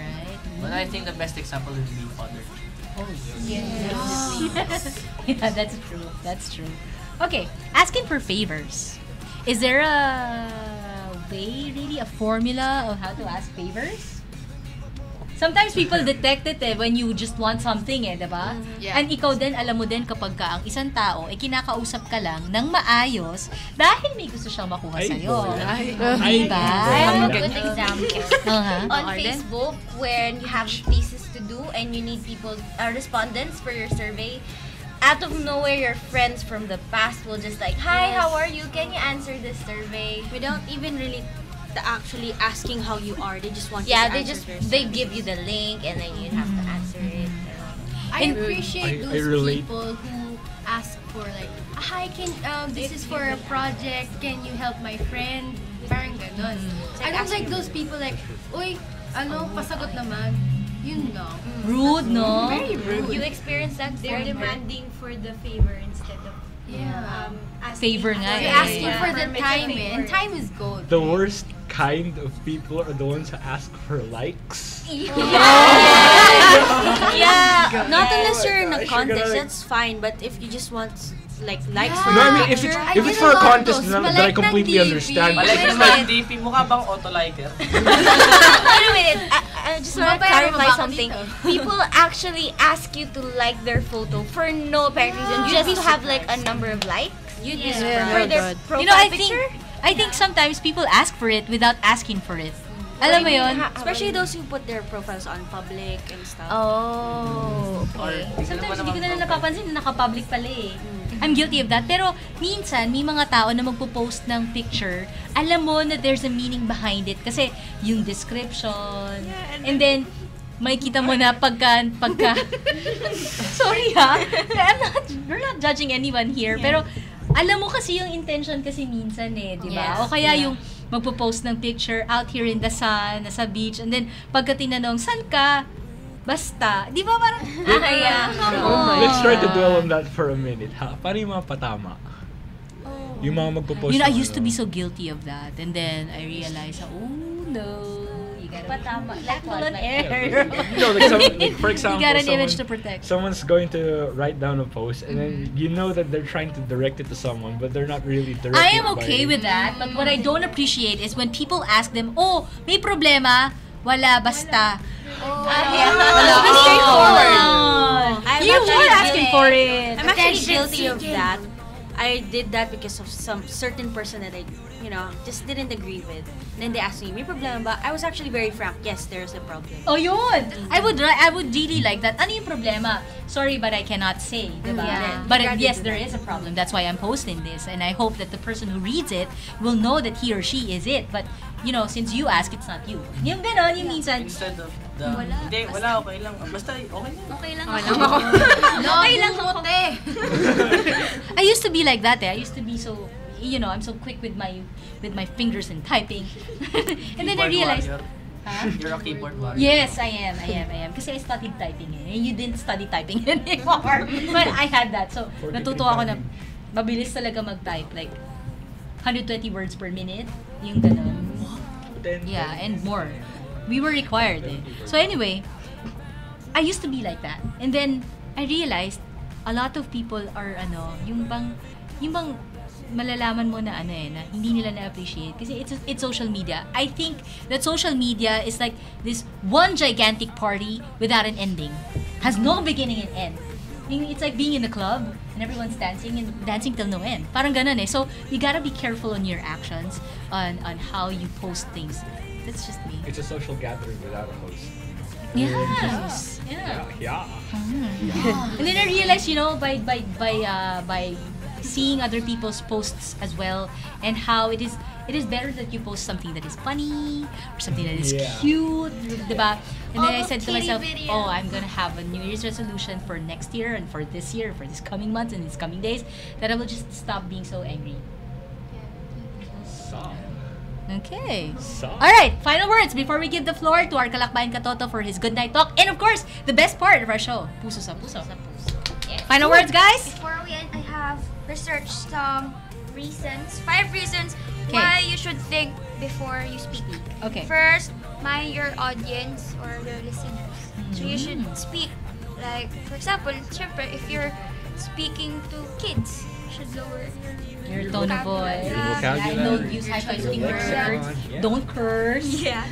But I think the best example would be father. Oh, yes. Yeah, that's true. That's true. Okay, asking for favors. Is there a way, really, a formula of how to ask favors? Sometimes people detect it eh, when you just want something eh, diba? Yeah. And ikaw din, alam mo din kapag ka ang isang tao, eh kinakausap ka lang ng maayos dahil may gusto siyang makuha sa'yo. Ay, diba? I have a good example. Uh-huh. On Facebook, when you have thesis to do and you need people, uh, respondents for your survey, out of nowhere, your friends from the past will just like, hi, Yes. how are you? Can you answer this survey? Without even really t- actually asking how you are, they just want Yeah, you to they answer just their they survey. give you the link and then you have to answer it. I And- appreciate I- I those relate. people who ask for like, hi, can um this is for a project. Can you help my friend? Parang ganon. I don't like those people like, uy, ano, pasagot naman. Yun lang. Rude, no? Very rude. You experience that? They're demanding for the favor instead of Yeah. um, asking Favor nga You're eh. asking Yeah. for the Permit time the eh. favor. And time is gold. The worst kind of people are the ones who ask for likes. Yeah, not Yeah. unless you're in a Gosh, you're gonna, contest, like- that's fine. But if you just want like likes Yeah. for No, I your mean, if picture, it's, if it's for a contest, then, then I completely understand. Malike mo ng D P, mukha bang auto-liker? Wait a minute. I, I just want to Mabayaran mo clarify ba ako something. dito? People actually ask you to like their photo for no apparent reason, You'd just be to have like a number of likes. you'd be Yeah. surprised. For their profile You know, I picture. think I think sometimes people ask for it without asking for it. Alam mo yun? Especially those who put their profiles on public and stuff. Oh, okay. Sometimes hindi ko na lang napapansin na naka-public pala eh. I'm guilty of that. Pero minsan, may mga tao na magpo-post ng picture, alam mo na there's a meaning behind it. Kasi yung description, and then, makikita mo na pagka, pagka, sorry ha, I'm not, we're not judging anyone here, pero alam mo kasi yung intention kasi minsan eh, di ba? Yeah. O kaya Yeah. yung magpo-post ng picture out here in the sun, nasa beach, and then pagka tinanong, saan ka? Basta. Di ba parang, ah, yeah, come on. Let's try to dwell on that for a minute, ha? Paano yung mga patama? Yung mga magpo-post. You know, I ng used to ano. be so guilty of that. And then I realized, oh no, you gotta Patama, like full what? on Like- air. You know, like, some, like for example, you got an someone, image to protect. someone's going to write down a post, and then you know that they're trying to direct it to someone, but they're not really directing I am it by- okay with that, but what I don't appreciate is when people ask them, oh, may problema, wala, basta. Oh, yeah. Wala. Let's be straightforward. Oh. I'm You actually were asking for it. I'm actually Attention guilty of seeking. that. I did that because of some certain person that I, you know, just didn't agree with. Then they asked me, may problema ba? I was actually very frank. Yes, there's a problem. Oh, yun! I would ri- I would really like that. Ano yung problema? Sorry, but I cannot say, diba? Yeah. But You uh, gotta yes, do there that. is a problem. That's why I'm posting this. And I hope that the person who reads it will know that he or she is it. But, you know, since you ask, it's not you. Yung ganon, yung minsan. Instead of the, Wala. hindi, wala, okay lang. Basta, okay lang. Okay lang Okay ako. lang ako. Okay lang ako. I used to be like that eh. I used to be so, you know, I'm so quick with my with my fingers and typing. And then I Keyboard realized, warrior. huh? You're a keyboard warrior. Yes, I am, I am, I am. Kasi I studied typing eh. And you didn't study typing anymore. But I had that. So, natuto ako na mabilis talaga mag-type. Like, one hundred twenty words per minute. Yung ganun. Yeah, and more. We were required eh. So anyway, I used to be like that. And then, I realized, a lot of people are ano, yung bang, yung bang malalaman mo na ano eh, na hindi nila na-appreciate. Kasi it's, it's social media. I think that social media is like this one gigantic party without an ending. Has no beginning and end. Yung- It's like being in a club and everyone's dancing and dancing till no end. Parang ganun eh. So, you gotta be careful on your actions, on, on how you post things. That's just me. It's a social gathering without a host. Yes. Yeah. Yeah. Yeah. And then I realized, you know, by by by uh, by seeing other people's posts as well, and how it is it is better that you post something that is funny or something that is Yeah. cute, diba? And then I Oh, said to kitty myself, video. oh, I'm gonna have a New Year's resolution for next year and for this year, for this coming months and these coming days, that I will just stop being so angry. Stop. Okay. Stop. All right. Final words before we give the floor to our Kalakbayan Katoto for his good night talk, and of course, the best part of our show, puso sa puso. Yes. Final words, guys. Before we end, I have researched some reasons, five reasons Okay. why you should think before you speak. Okay. First, mind your audience or your listeners. So you should speak. Like, for example, syempre, if you're speaking to kids, you should lower your, Your tone of voice. Your Yeah, vocabulary. don't use high-fighting Your words. lexicon, yeah. Don't curse. Yeah.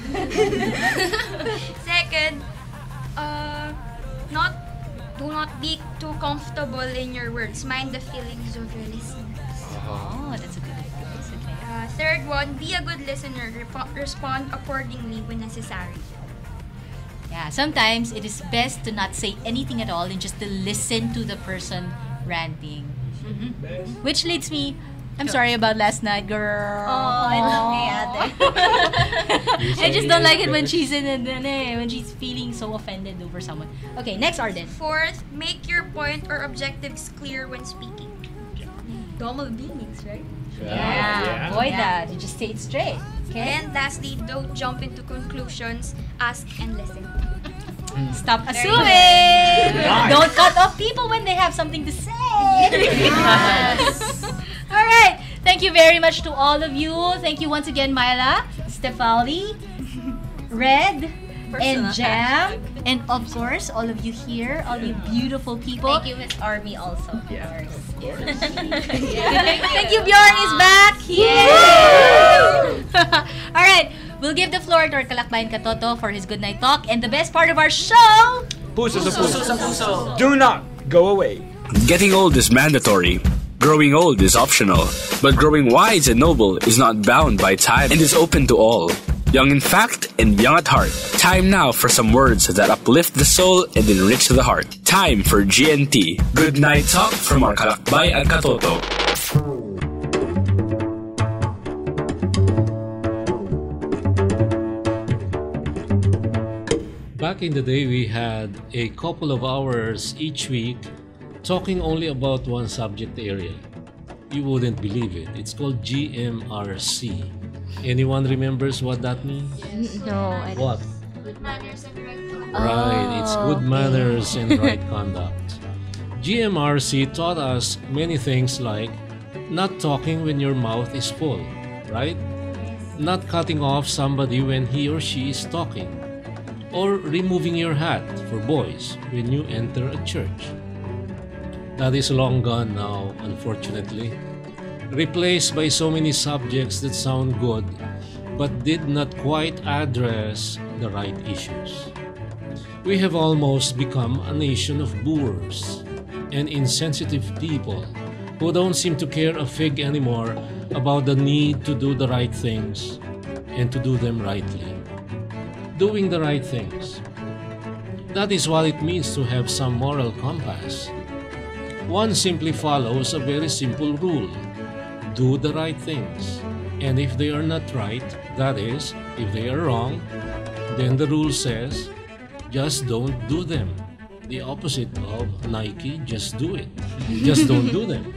Second, uh, not do not be too comfortable in your words. Mind the feelings of your listeners. Oh, that's a good advice. Okay. Uh, third one, be a good listener. Repo- respond accordingly when necessary. Yeah, sometimes it is best to not say anything at all and just to listen to the person ranting. Mm-hmm. Which leads me, I'm sorry about last night, girl. Oh, I love you, ate. I just don't like it when she's in it, when she's feeling so offended over someone. Okay, next, Arden. Fourth, make your point or objectives clear when speaking. Normal beings, right? Yeah, Yeah. avoid Yeah. that. You just say it straight. Okay? And lastly, don't jump into conclusions. Ask and listen. Stop Very assuming. good. Don't cut off people when they have something to say. Yes. All right. Thank you very much to all of you. Thank you once again, Myla, Stefali, Red, and Personal Jam, and of course, all of you here, all you beautiful people. Thank you, Miss Army, also. Of course. Thank you, Bjorn is back. Yay! All right, we'll give the floor to our Kalakbayan Katoto for his good night talk, and the best part of our show. Puso sa Puso sa puso. Do not go away. Getting old is mandatory. Growing old is optional. But growing wise and noble is not bound by time and is open to all. Young in fact and young at heart. Time now for some words that uplift the soul and enrich the heart. Time for G N T. Good night talk from our Kalakbay and Katoto. Back in the day, we had a couple of hours each week talking only about one subject area. You wouldn't believe it. It's called G M R C. Anyone remembers what that means? No, I don't. What? Good manners and right Right, it's good manners and right conduct. G M R C taught us many things like not talking when your mouth is full, right? Not cutting off somebody when he or she is talking, or removing your hat for boys when you enter a church. That is long gone now, unfortunately, replaced by so many subjects that sound good but did not quite address the right issues. We have almost become a nation of boors and insensitive people who don't seem to care a fig anymore about the need to do the right things and to do them rightly. Doing the right things. That is what it means to have some moral compass. One simply follows a very simple rule. Do the right things. And if they are not right, that is, if they are wrong, then the rule says, just don't do them. The opposite of Nike, just do it. Just don't do them.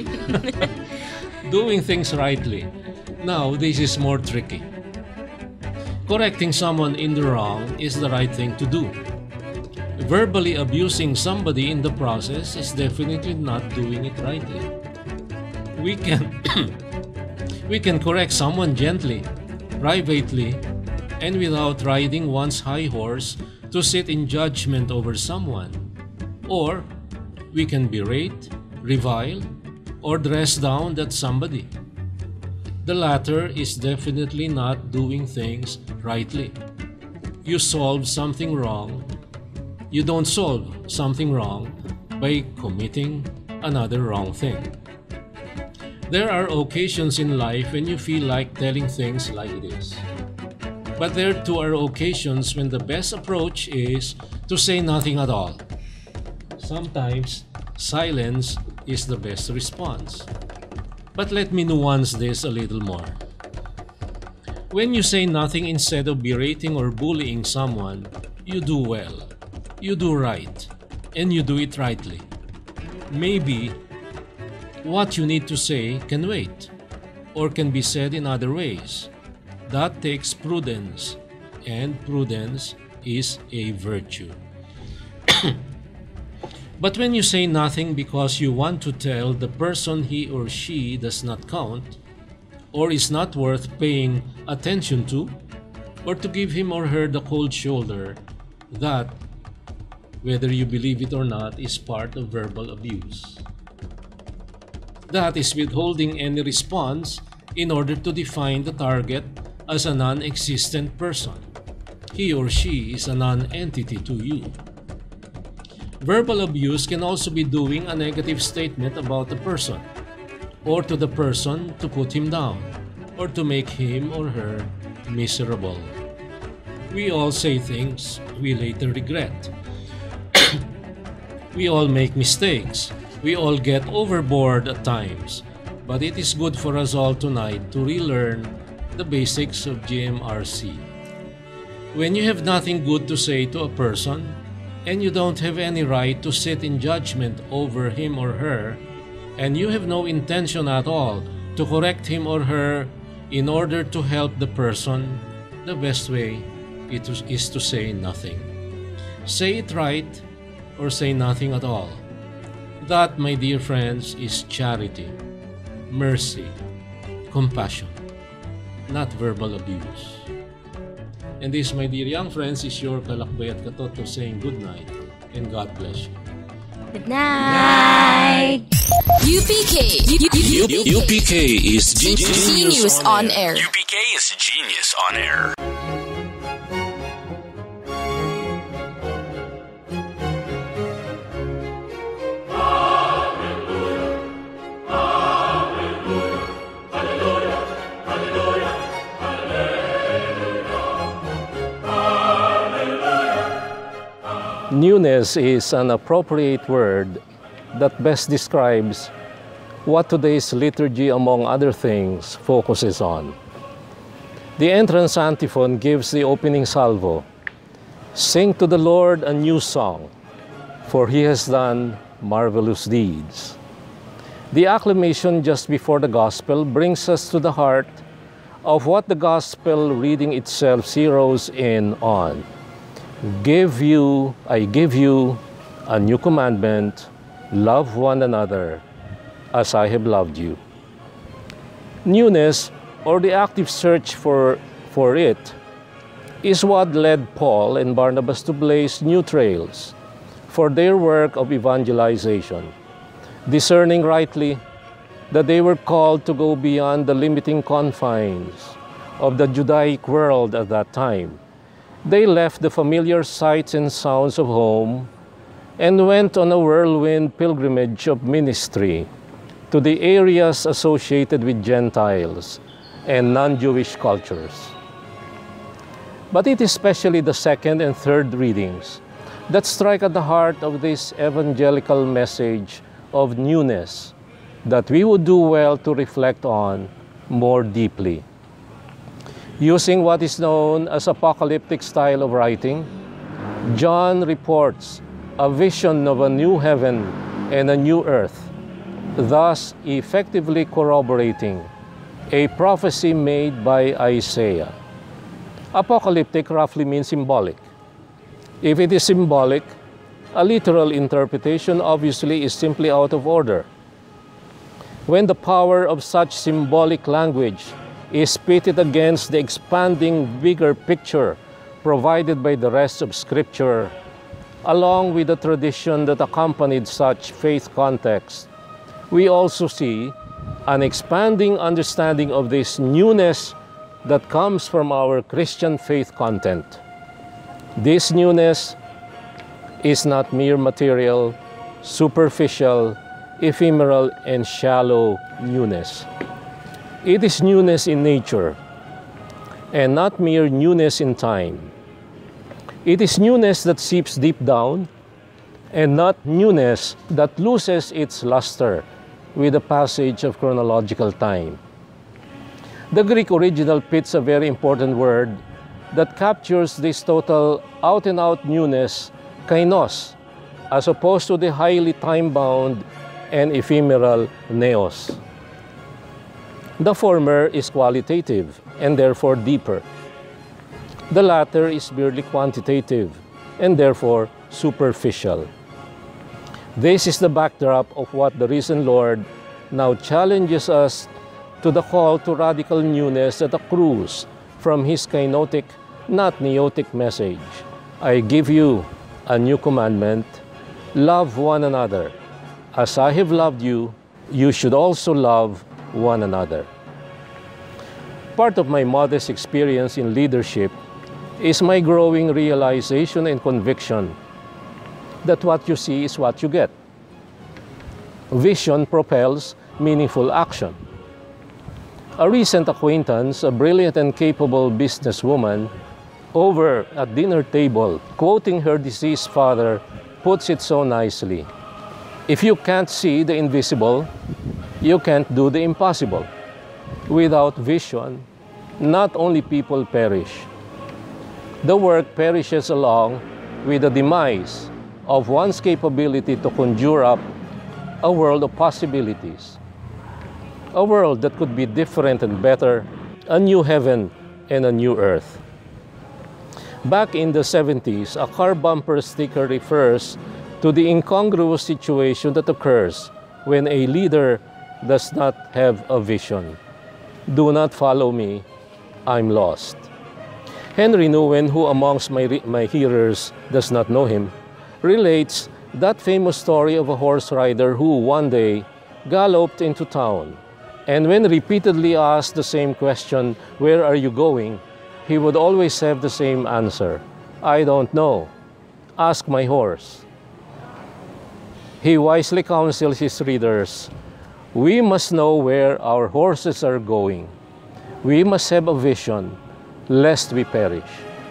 Doing things rightly. Now, this is more tricky. Correcting someone in the wrong is the right thing to do. Verbally abusing somebody in the process is definitely not doing it rightly. We can we can correct someone gently, privately, and without riding one's high horse to sit in judgment over someone. Or we can berate, revile, or dress down that somebody. The latter is definitely not doing things rightly. You solve something wrong. You don't solve something wrong by committing another wrong thing. There are occasions in life when you feel like telling things like it is. But there too are occasions when the best approach is to say nothing at all. Sometimes silence is the best response. But let me nuance this a little more. When you say nothing instead of berating or bullying someone, you do well. You do right, and you do it rightly. Maybe what you need to say can wait, or can be said in other ways. That takes prudence, and prudence is a virtue. But when you say nothing because you want to tell the person he or she does not count, or is not worth paying attention to, or to give him or her the cold shoulder that, whether you believe it or not, is part of verbal abuse. That is withholding any response in order to define the target as a non-existent person. He or she is a non-entity to you. Verbal abuse can also be doing a negative statement about the person, or to the person to put him down, or to make him or her miserable. We all say things we later regret. We all make mistakes. We all get overboard at times. But it is good for us all tonight to relearn the basics of G M R C. When you have nothing good to say to a person, and you don't have any right to sit in judgment over him or her, and you have no intention at all to correct him or her in order to help the person, the best way is to say nothing. Say it right or say nothing at all. That, my dear friends, is charity, mercy, compassion, not verbal abuse. And this, my dear young friends, is your Kalakbay at Katoto saying good night and God bless you. Good night! U P K. U P K is Genius on air. U P K is Genius on air. Newness is an appropriate word that best describes what today's liturgy, among other things, focuses on. The entrance antiphon gives the opening salvo. Sing to the Lord a new song, for he has done marvelous deeds. The acclamation just before the gospel brings us to the heart of what the gospel reading itself zeroes in on. Give you, I give you a new commandment, love one another as I have loved you. Newness, or the active search for, for it, is what led Paul and Barnabas to blaze new trails for their work of evangelization, discerning rightly that they were called to go beyond the limiting confines of the Judaic world at that time. They left the familiar sights and sounds of home and went on a whirlwind pilgrimage of ministry to the areas associated with Gentiles and non-Jewish cultures. But it is especially the second and third readings that strike at the heart of this evangelical message of newness that we would do well to reflect on more deeply. Using what is known as apocalyptic style of writing, John reports a vision of a new heaven and a new earth, thus effectively corroborating a prophecy made by Isaiah. Apocalyptic roughly means symbolic. If it is symbolic, a literal interpretation obviously is simply out of order. When the power of such symbolic language is pitted against the expanding bigger picture provided by the rest of Scripture, along with the tradition that accompanied such faith context, we also see an expanding understanding of this newness that comes from our Christian faith content. This newness is not mere material, superficial, ephemeral, and shallow newness. It is newness in nature, and not mere newness in time. It is newness that seeps deep down, and not newness that loses its luster with the passage of chronological time. The Greek original pits a very important word that captures this total out-and-out newness, kainos, as opposed to the highly time-bound and ephemeral neos. The former is qualitative and therefore deeper. The latter is merely quantitative and therefore superficial. This is the backdrop of what the risen Lord now challenges us to the call to radical newness that accrues from his kainotic not neotic message. I give you a new commandment, love one another. As I have loved you, you should also love one another. Part of my modest experience in leadership is my growing realization and conviction that what you see is what you get. Vision propels meaningful action. A recent acquaintance, a brilliant and capable businesswoman, over at dinner table, quoting her deceased father, puts it so nicely. If you can't see the invisible, you can't do the impossible. Without vision, not only people perish. The work perishes along with the demise of one's capability to conjure up a world of possibilities. A world that could be different and better, a new heaven and a new earth. Back in the seventies, a car bumper sticker refers to the incongruous situation that occurs when a leader does not have a vision. Do not follow me, I'm lost. Henry Nouwen, who amongst my, my hearers does not know him, relates that famous story of a horse rider who one day galloped into town, and when repeatedly asked the same question, "Where are you going?" he would always have the same answer, "I don't know. Ask my horse." He wisely counsels his readers, we must know where our horses are going. We must have a vision, lest we perish.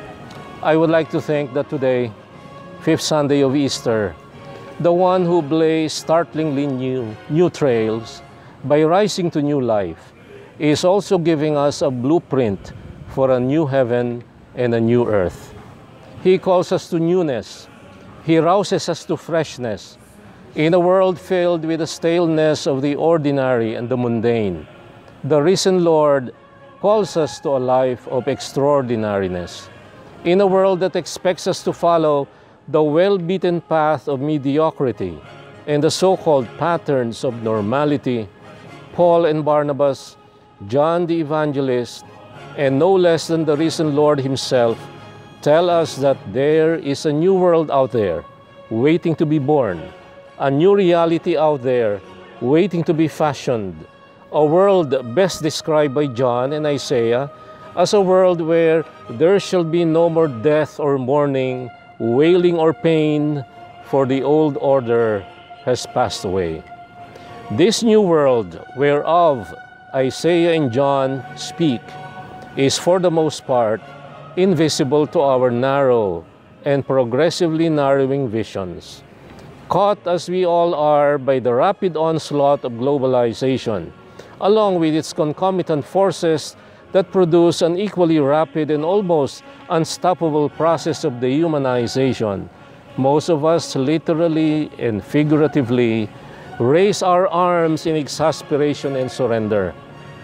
I would like to think that today, fifth Sunday of Easter, the one who blazed startlingly new, new trails by rising to new life, is also giving us a blueprint for a new heaven and a new earth. He calls us to newness. He rouses us to freshness. In a world filled with the staleness of the ordinary and the mundane, the risen Lord calls us to a life of extraordinariness. In a world that expects us to follow the well-beaten path of mediocrity and the so-called patterns of normality, Paul and Barnabas, John the Evangelist, and no less than the risen Lord himself tell us that there is a new world out there waiting to be born, a new reality out there waiting to be fashioned, a world best described by John and Isaiah as a world where there shall be no more death or mourning, wailing or pain, for the old order has passed away. This new world whereof Isaiah and John speak is for the most part invisible to our narrow and progressively narrowing visions. Caught as we all are by the rapid onslaught of globalization, along with its concomitant forces that produce an equally rapid and almost unstoppable process of dehumanization, most of us literally and figuratively raise our arms in exasperation and surrender.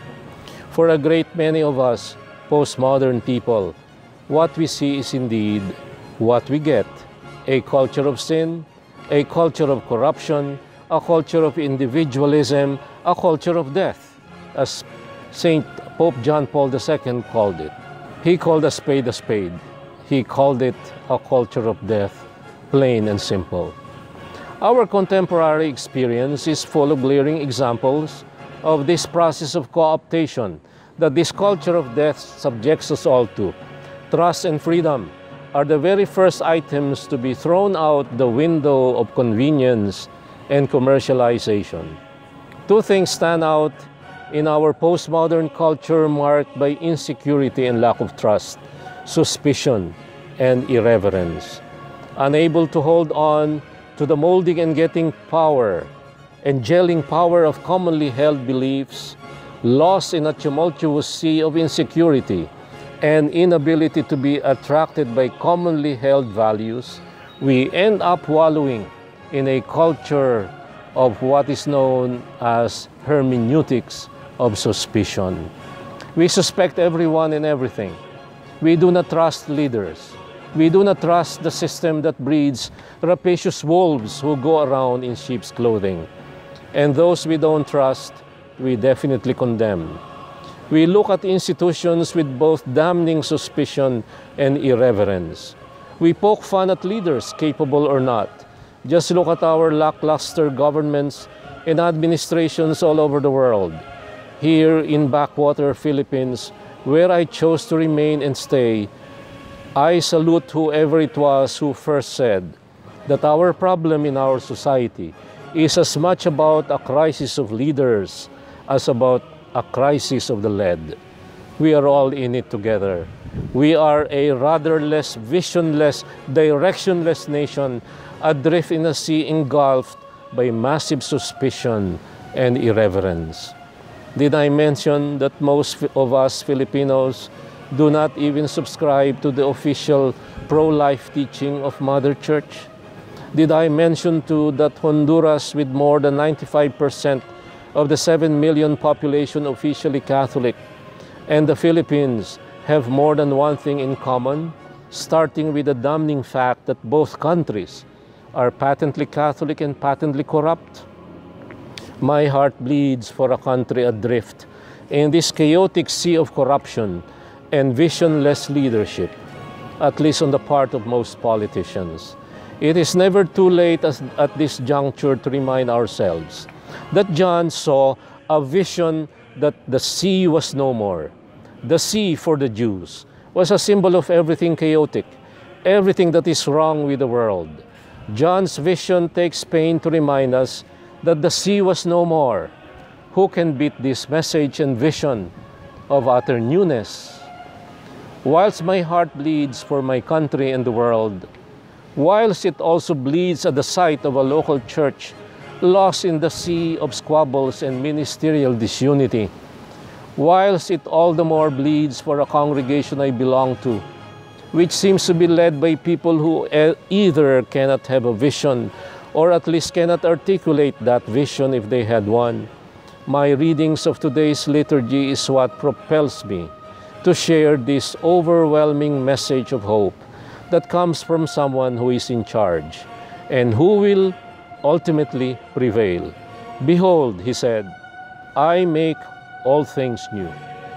For a great many of us, postmodern people, what we see is indeed what we get: a culture of sin, a culture of corruption, a culture of individualism, a culture of death, as Saint Pope John Paul the Second called it. He called a spade a spade. He called it a culture of death, plain and simple. Our contemporary experience is full of glaring examples of this process of co-optation that this culture of death subjects us all to. Trust and freedom are the very first items to be thrown out the window of convenience and commercialization. Two things stand out in our postmodern culture marked by insecurity and lack of trust, suspicion, and irreverence. Unable to hold on to the molding and getting power and gelling power of commonly held beliefs, lost in a tumultuous sea of insecurity and inability to be attracted by commonly held values, we end up wallowing in a culture of what is known as hermeneutics of suspicion. We suspect everyone and everything. We do not trust leaders. We do not trust the system that breeds rapacious wolves who go around in sheep's clothing. And those we don't trust, we definitely condemn. We look at institutions with both damning suspicion and irreverence. We poke fun at leaders, capable or not. Just look at our lackluster governments and administrations all over the world. Here in backwater Philippines, where I chose to remain and stay, I salute whoever it was who first said that our problem in our society is as much about a crisis of leaders as about a crisis of the led. We are all in it together. We are a rudderless, visionless, directionless nation, adrift in a sea engulfed by massive suspicion and irreverence. Did I mention that most of us Filipinos do not even subscribe to the official pro-life teaching of Mother Church? Did I mention too that Honduras, with more than ninety-five percent of the seven million population officially Catholic, and the Philippines have more than one thing in common, starting with the damning fact that both countries are patently Catholic and patently corrupt? My heart bleeds for a country adrift in this chaotic sea of corruption and visionless leadership, at least on the part of most politicians. It is never too late as, at this juncture to remind ourselves that John saw a vision that the sea was no more. The sea for the Jews was a symbol of everything chaotic, everything that is wrong with the world. John's vision takes pain to remind us that the sea was no more. Who can beat this message and vision of utter newness? Whilst my heart bleeds for my country and the world, whilst it also bleeds at the sight of a local church lost in the sea of squabbles and ministerial disunity, whilst it all the more bleeds for a congregation I belong to, which seems to be led by people who either cannot have a vision or at least cannot articulate that vision if they had one, my readings of today's liturgy is what propels me to share this overwhelming message of hope that comes from someone who is in charge and who will ultimately prevail. Behold, he said, I make all things new.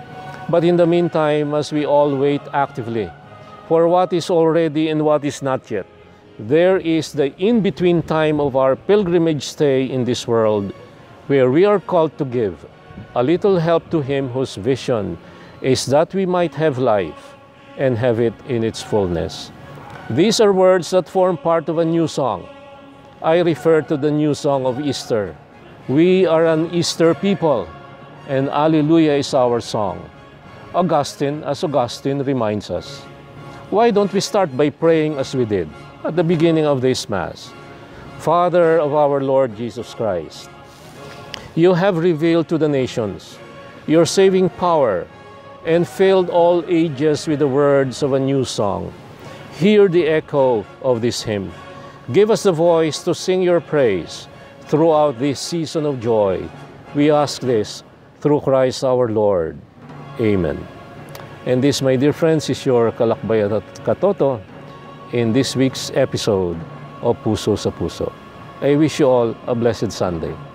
But in the meantime, as we all wait actively for what is already and what is not yet, there is the in-between time of our pilgrimage stay in this world, where we are called to give a little help to him whose vision is that we might have life and have it in its fullness. These are words that form part of a new song. I refer to the new song of Easter. We are an Easter people, and Alleluia is our song. Augustine, as Augustine reminds us, why don't we start by praying as we did at the beginning of this Mass? Father of our Lord Jesus Christ, you have revealed to the nations your saving power and filled all ages with the words of a new song. Hear the echo of this hymn. Give us the voice to sing your praise throughout this season of joy. We ask this through Christ our Lord. Amen. And this, my dear friends, is your Kalakbayan at Katoto in this week's episode of Puso sa Puso. I wish you all a blessed Sunday.